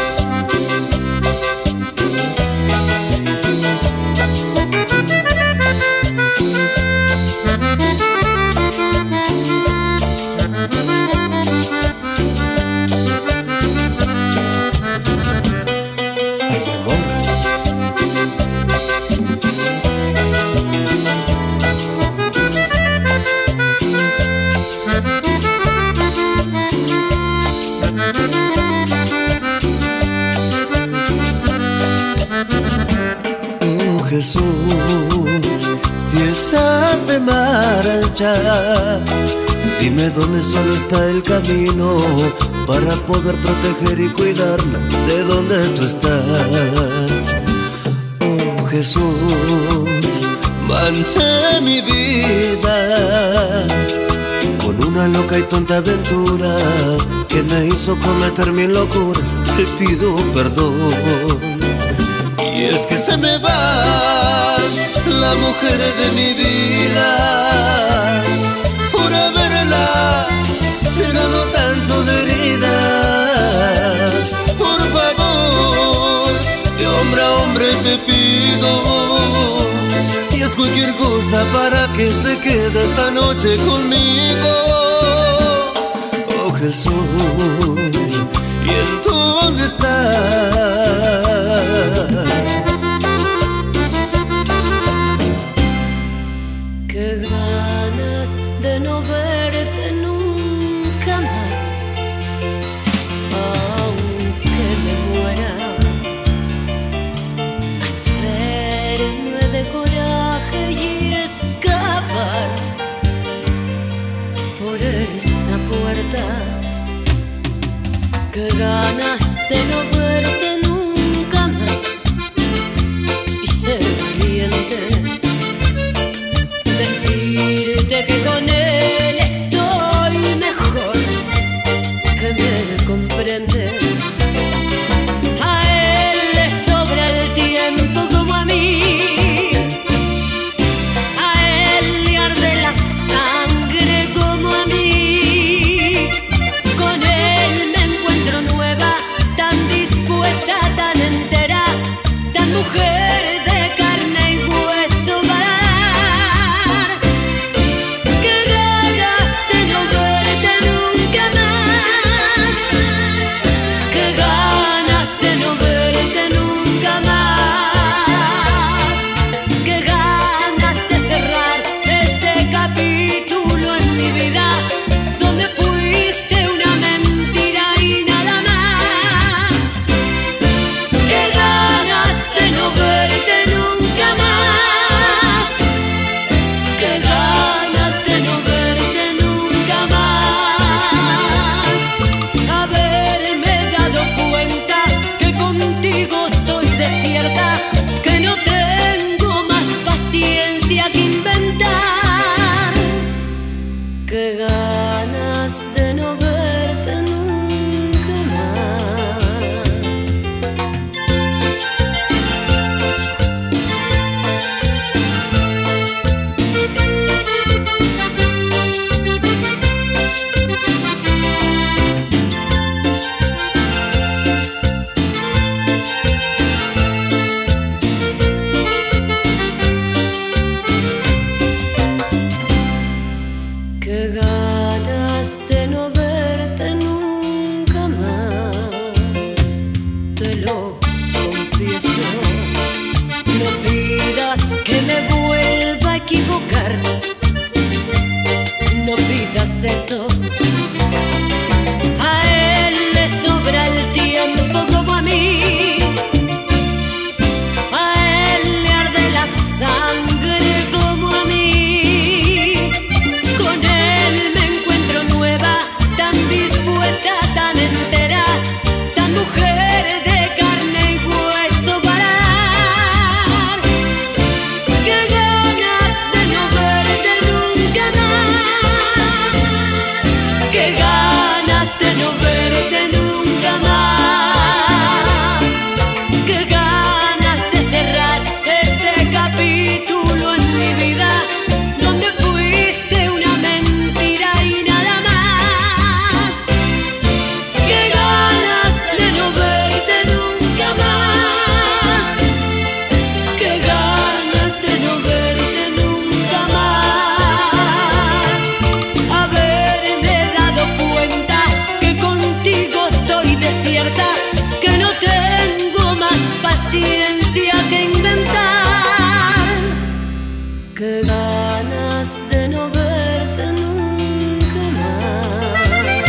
Jesús, si ella se marcha, dime dónde solo está el camino para poder proteger y cuidarme de donde tú estás. Oh Jesús, manché mi vida con una loca y tonta aventura que me hizo cometer 1000 locuras. Te pido perdón. Y es que se me va la mujer de mi vida por haberla llenado tanto de heridas. Por favor, de hombre a hombre te pido, y haz cualquier cosa para que se quede esta noche conmigo. Oh Jesús, ¿y en dónde estás? Qué ganas de no verte nunca más, aunque me muera. Hacerme de coraje y escapar por esa puerta. Qué ganas de no verte nunca más y ser valiente, decirte que con él estoy mejor, que me comprende. A él le sobra el tiempo como a mí, a él le arde la sangre como a mí. Con él me encuentro nueva, tan distinta lo confieso. No pidas que me vuelva a equivocar, no pidas eso. A él le sobra el tiempo como a mí, a él le arde la sangre como a mí. Con él me encuentro nueva, tan dispuesta, tan entera, tan mujer de carne y hueso para dar. Qué ganas de no verte nunca más, qué ganas de no verte nunca más, qué ganas de cerrar este capítulo en mi vida, donde fuiste una mentira y nada más. Qué ganas de no verte nunca más, qué ganas de no verte nunca más. Haberme dado cuenta que contigo estoy desierta, que no tengo más paciencia que inventar. Qué ganas de no verte nunca más.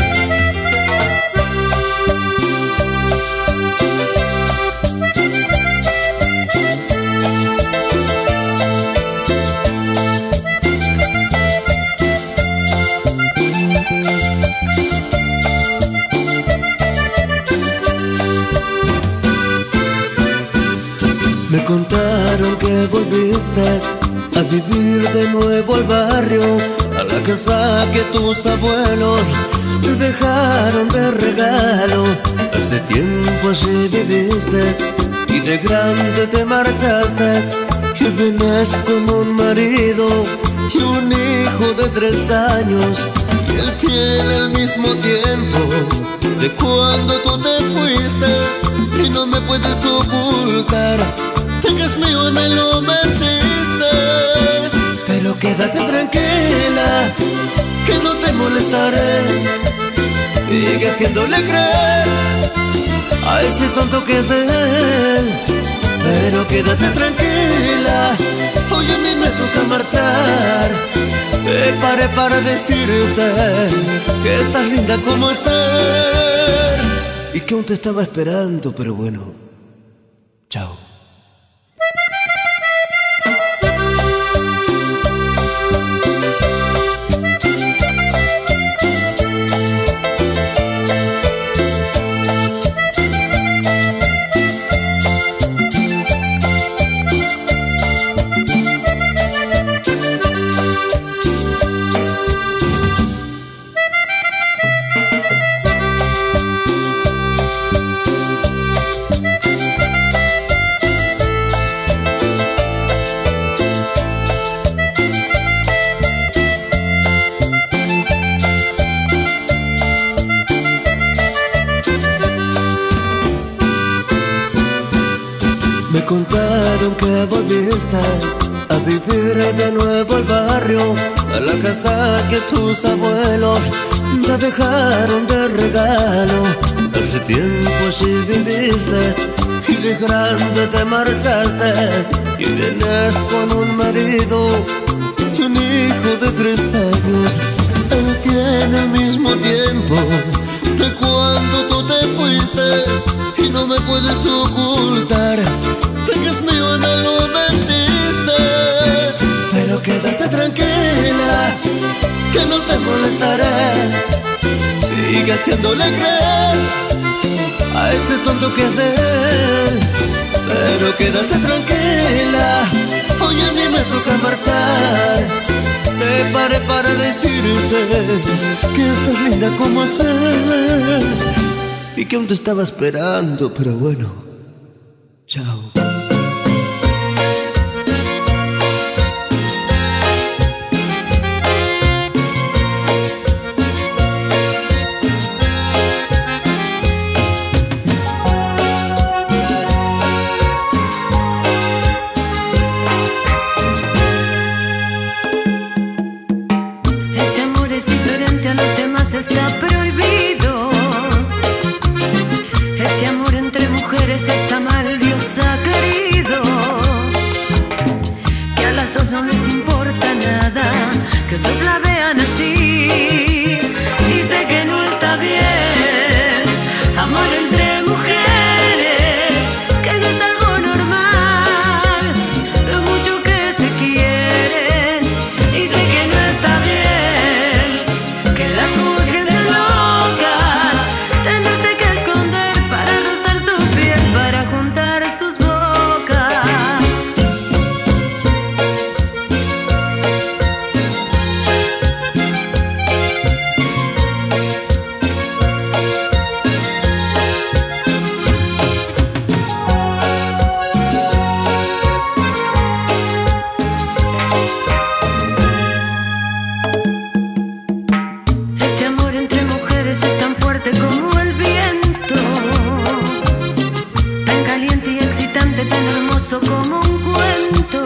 Me contaron que volviste a vivir de nuevo al barrio, a la casa que tus abuelos te dejaron de regalo. Hace tiempo así viviste y de grande te marchaste, y vienes con un marido y un hijo de 3 años, y él tiene el mismo tiempo de cuando tú te fuiste, y no me puedes ocultar que es mío y me lo mentiste. Pero quédate tranquila, que no te molestaré. Sigue haciéndole creer a ese tonto que es de él. Pero quédate tranquila, hoy a mí me toca marchar. te paré para decirte que estás linda como el ser, y que aún te estaba esperando, pero bueno, chao. Me contaron que volviste a vivir de nuevo al barrio, a la casa que tus abuelos te dejaron de regalo. Hace tiempo así viviste y de grande te marchaste, y vienes con un marido y un hijo de 3 años. Él tiene el mismo tiempo de cuando tú te fuiste, y no me puedes ocultar que es mío y me lo mentiste. Pero quédate tranquila, que no te molestaré. sigue haciéndole creer a ese tonto que es de él. pero quédate tranquila, Hoy a mí me toca marchar. te paré para decirte Que estás linda como ser, y que aún te estaba esperando, pero bueno, chao. Está prohibido ese amor entre mujeres. mujeres está mal, Dios ha querido que a las dos no les importa nada, que otros la vean así. Y sé que no está bien, amor entre mujeres, que no es algo normal, lo mucho que se quieren. Y sé que no está bien que las juzguen de locas, tenerse que esconder para rozar su piel, para juntar sus bocas. Ese amor entre mujeres es tan fuerte como el viento, tan caliente y excitante, tan hermoso como un cuento,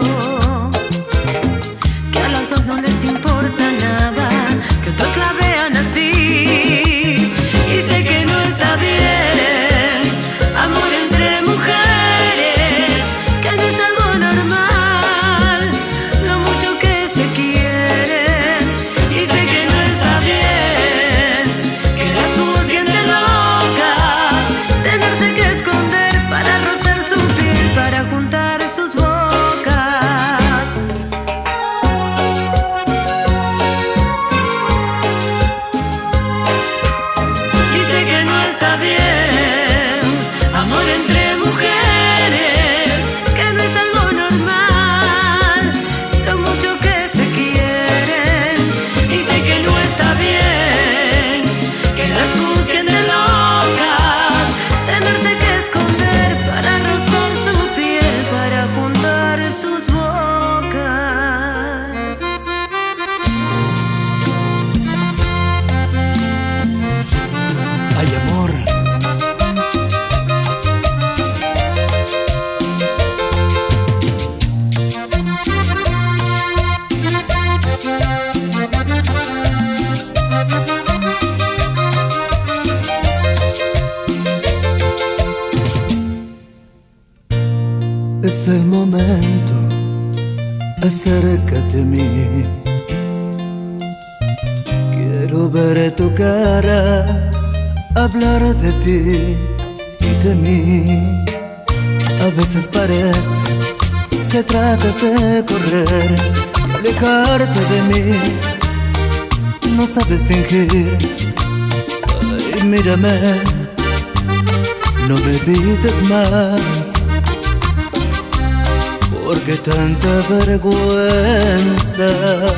que a los dos no les importa nada, que otros la vean así. Y sé que no está bien, amor entre mujeres, que no es algo normal, lo mucho que se quieren. Y sé que no está bien que las juzguen de locas, tenerse que esconder para rozar su piel, para juntar sus bocas. Y sé que no está bien, amor entre mujeres, que no es algo normal, lo mucho que se quieren. Y sé que no está bien que las juzguen de locas, tenerse que esconder para rozar su piel, para juntar sus bocas. Ay, amor, Es el momento, acércate a mí. Quiero ver tu cara, hablar de ti y de mí. A veces parece que tratas de correr, alejarte de mí. No sabes fingir. Ay, mírame, no me evites más. ¿Por qué tanta vergüenza?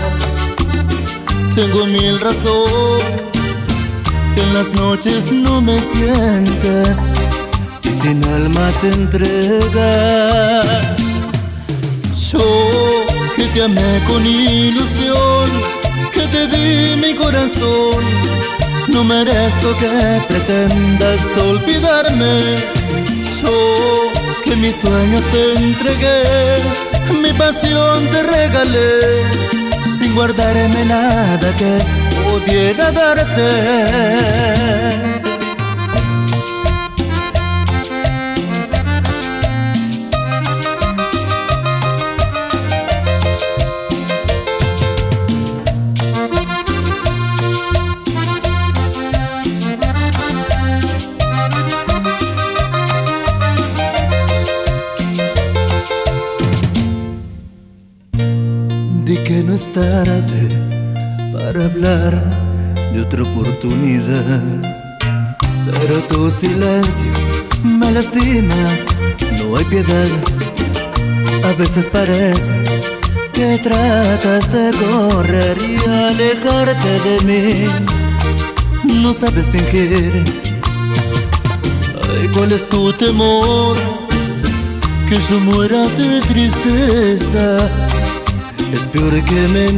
Tengo mil razones, que en las noches no me sientes y sin alma te entregas. Yo que te amé con ilusión, que te di mi corazón, no merezco que pretendas olvidarme. Yo que mis sueños te entregué, mi pasión te regalé, sin guardarme nada que pudiera darte. Di que no es tarde para hablar de otra oportunidad, pero tu silencio me lastima, no hay piedad. A veces parece que tratas de correr y alejarte de mí. No sabes fingir. Ay, ¿cuál es tu temor? Que yo muera de tristeza. Es peor que me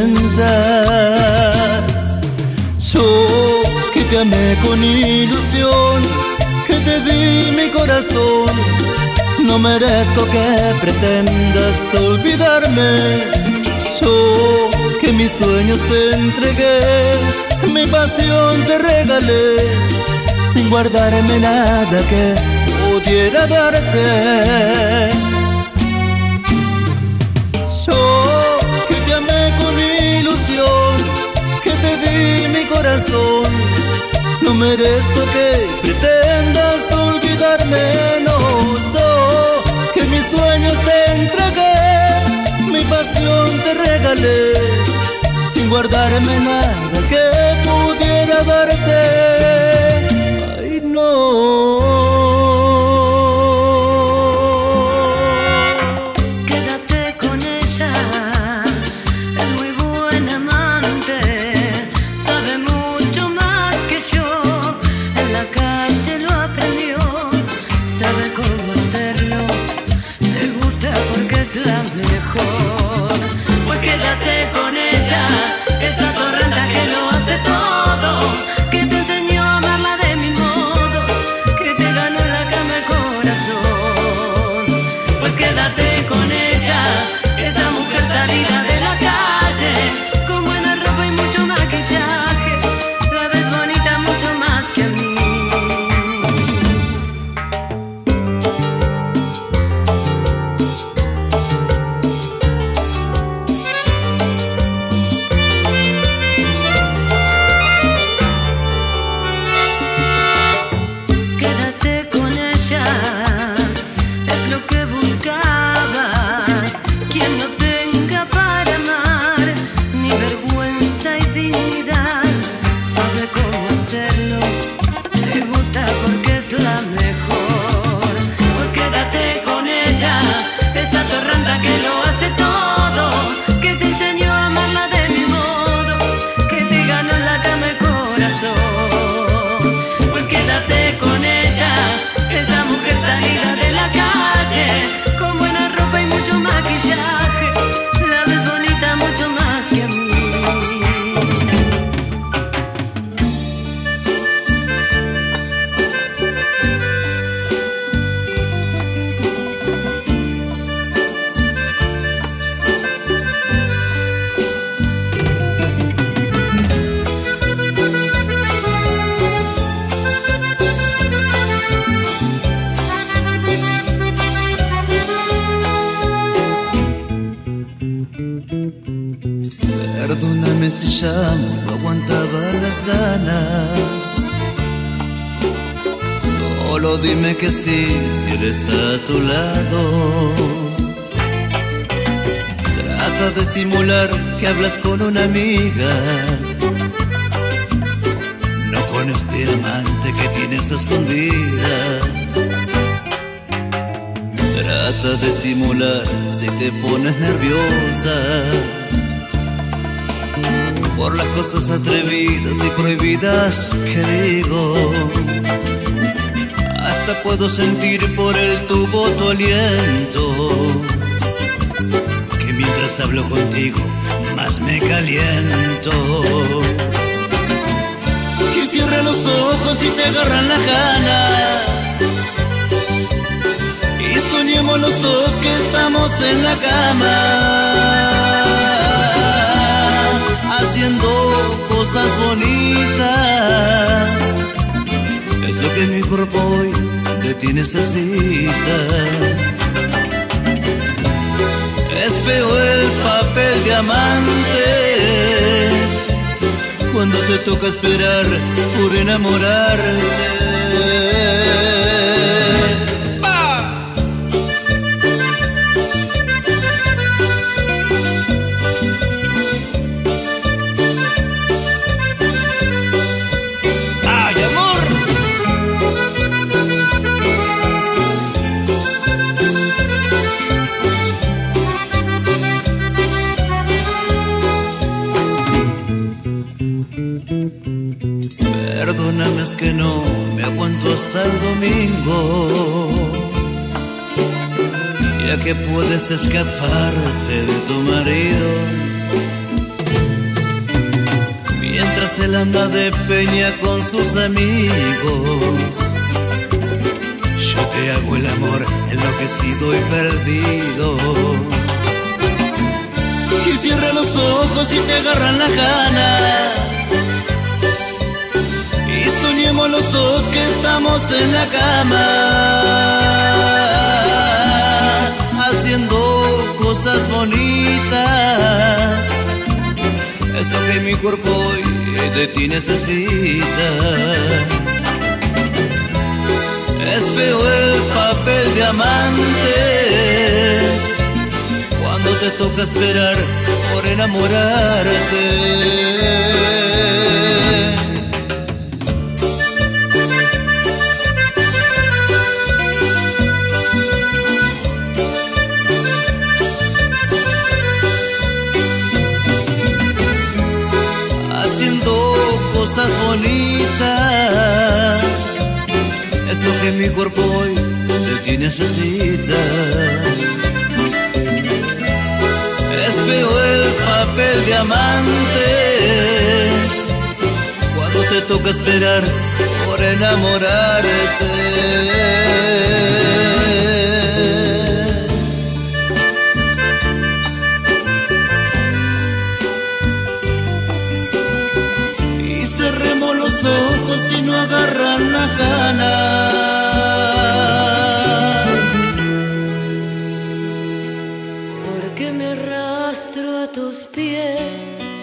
mientas. Yo que te amé con ilusión, que te di mi corazón, no merezco que pretendas olvidarme. Yo que mis sueños te entregué, mi pasión te regalé, sin guardarme nada que pudiera darte. Yo que te amé con ilusión, que te di mi corazón, no merezco que pretendas olvidarme. No, yo que mis sueños te entregué, mi pasión te regalé, sin guardarme nada que pudiera darte. Ay, no. Quédate con ella, es muy buena amante, sabe mucho más que yo, en la calle lo aprendió, sabe cómo hacerlo, te gusta porque es la mejor. Pues quédate con ella, esa torrenta que lo hace todo, que te enseñó a amarla de mil modos, que te ganó en la cama el corazón. Pues quédate con ella, esa mujer salida de la calle, con buena ropa y mucho maquillaje, la ves bonita mucho más que a mí. Quédate con ella, es lo que buscabas, quien no tenga para amar, ni vergüenza y dignidad, sabe cómo hacerlo, te gusta porque es la mejor. Pues quédate con ella, esa torranta que lo hace todo, que te enseñó a amarla de mil modos, que te ganó en la cama el corazón. Pues quédate con ella, esa mujer salida de la calle, con buena ropa y mucho maquillaje, la ves bonita mucho más que a mí. Perdóname si ya no aguantaba las ganas. Solo dime que sí, si él está a tu lado. Trata de simular que hablas con una amiga, no con este amante que tienes a escondidas. Trata de simular si te pones nerviosa por las cosas atrevidas y prohibidas que digo. Hasta puedo sentir por el tubo tu aliento, que mientras hablo contigo más me caliento. Que cierra los ojos y te agarran las ganas, y soñemos los dos que estamos en la cama, haciendo cosas bonitas. Es lo que mi cuerpo hoy de ti necesita. Es feo el papel de amantes cuando te toca esperar por enamorarte. Perdóname, es que no me aguanto hasta el domingo, ya que puedes escaparte de tu marido, mientras él anda de peña con sus amigos. Yo te hago el amor enloquecido y perdido. Y cierra los ojos y te agarran las ganas, y soñamos Soñemos los dos que estamos en la cama, haciendo cosas bonitas, eso que mi cuerpo hoy de ti necesita. Es feo el papel de amantes cuando te toca esperar por enamorarte. Haciendo cosas bonitas, eso que mi cuerpo hoy de ti necesita. Es feo el papel de amantes cuando te toca esperar por enamorarte. Y cerremos los ojos y no agarran las ganas, porque me arrastro a tus pies,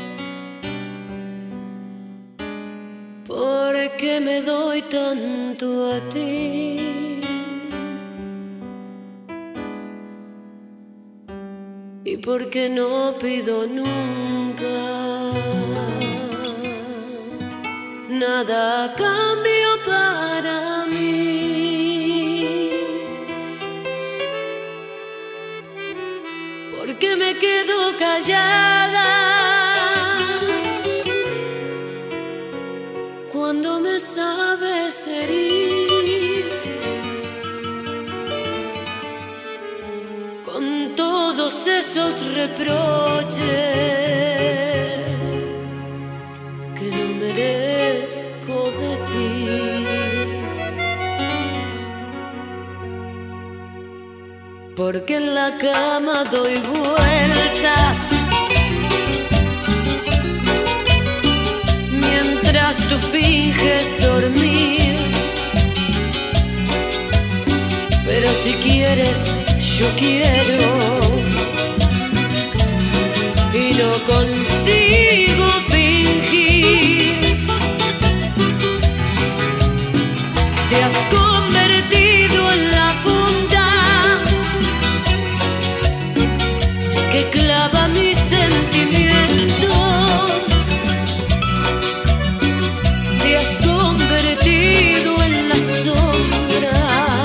porque me doy tanto a ti, y porque no pido nunca nada a cambio para mí, porque me quedo callada cuando me sabes herir, con todos esos reproches que no merezco de ti. Porque en la cama doy vueltas mientras tú finges dormir, pero si quieres yo quiero y no consigo fingir. Te has convertido en la punta que clava mis sentimientos. Te has convertido en la sombra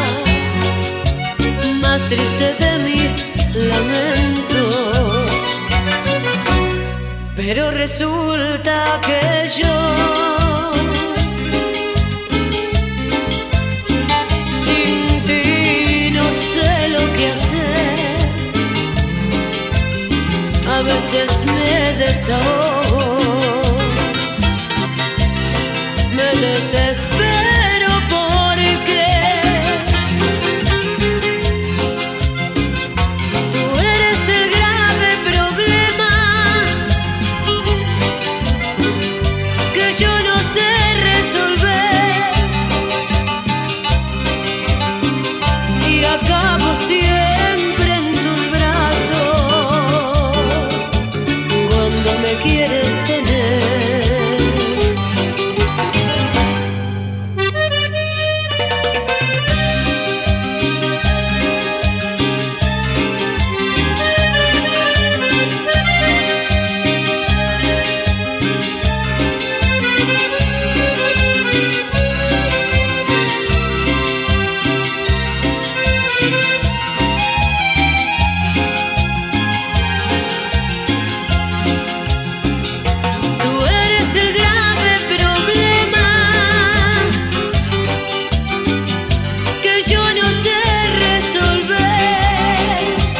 más triste de mis lamentos. Pero resulta que yo sin ti no sé lo que hacer. A veces me desahogo, me desespero porque tú eres el grave problema que yo no sé resolver, y acabo siempre en tus brazos cuando me quieres tener. Tú eres el grave problema que yo no sé resolver,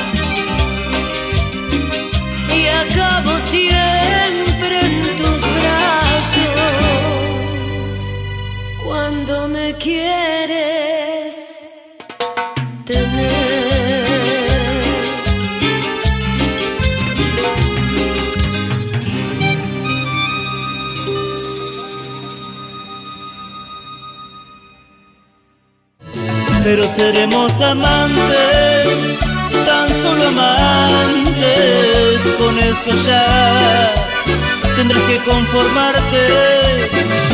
y acabo siempre en tus brazos cuando me quieres tener. pero seremos amantes, tan solo amantes. Con eso ya tendrás que conformarte.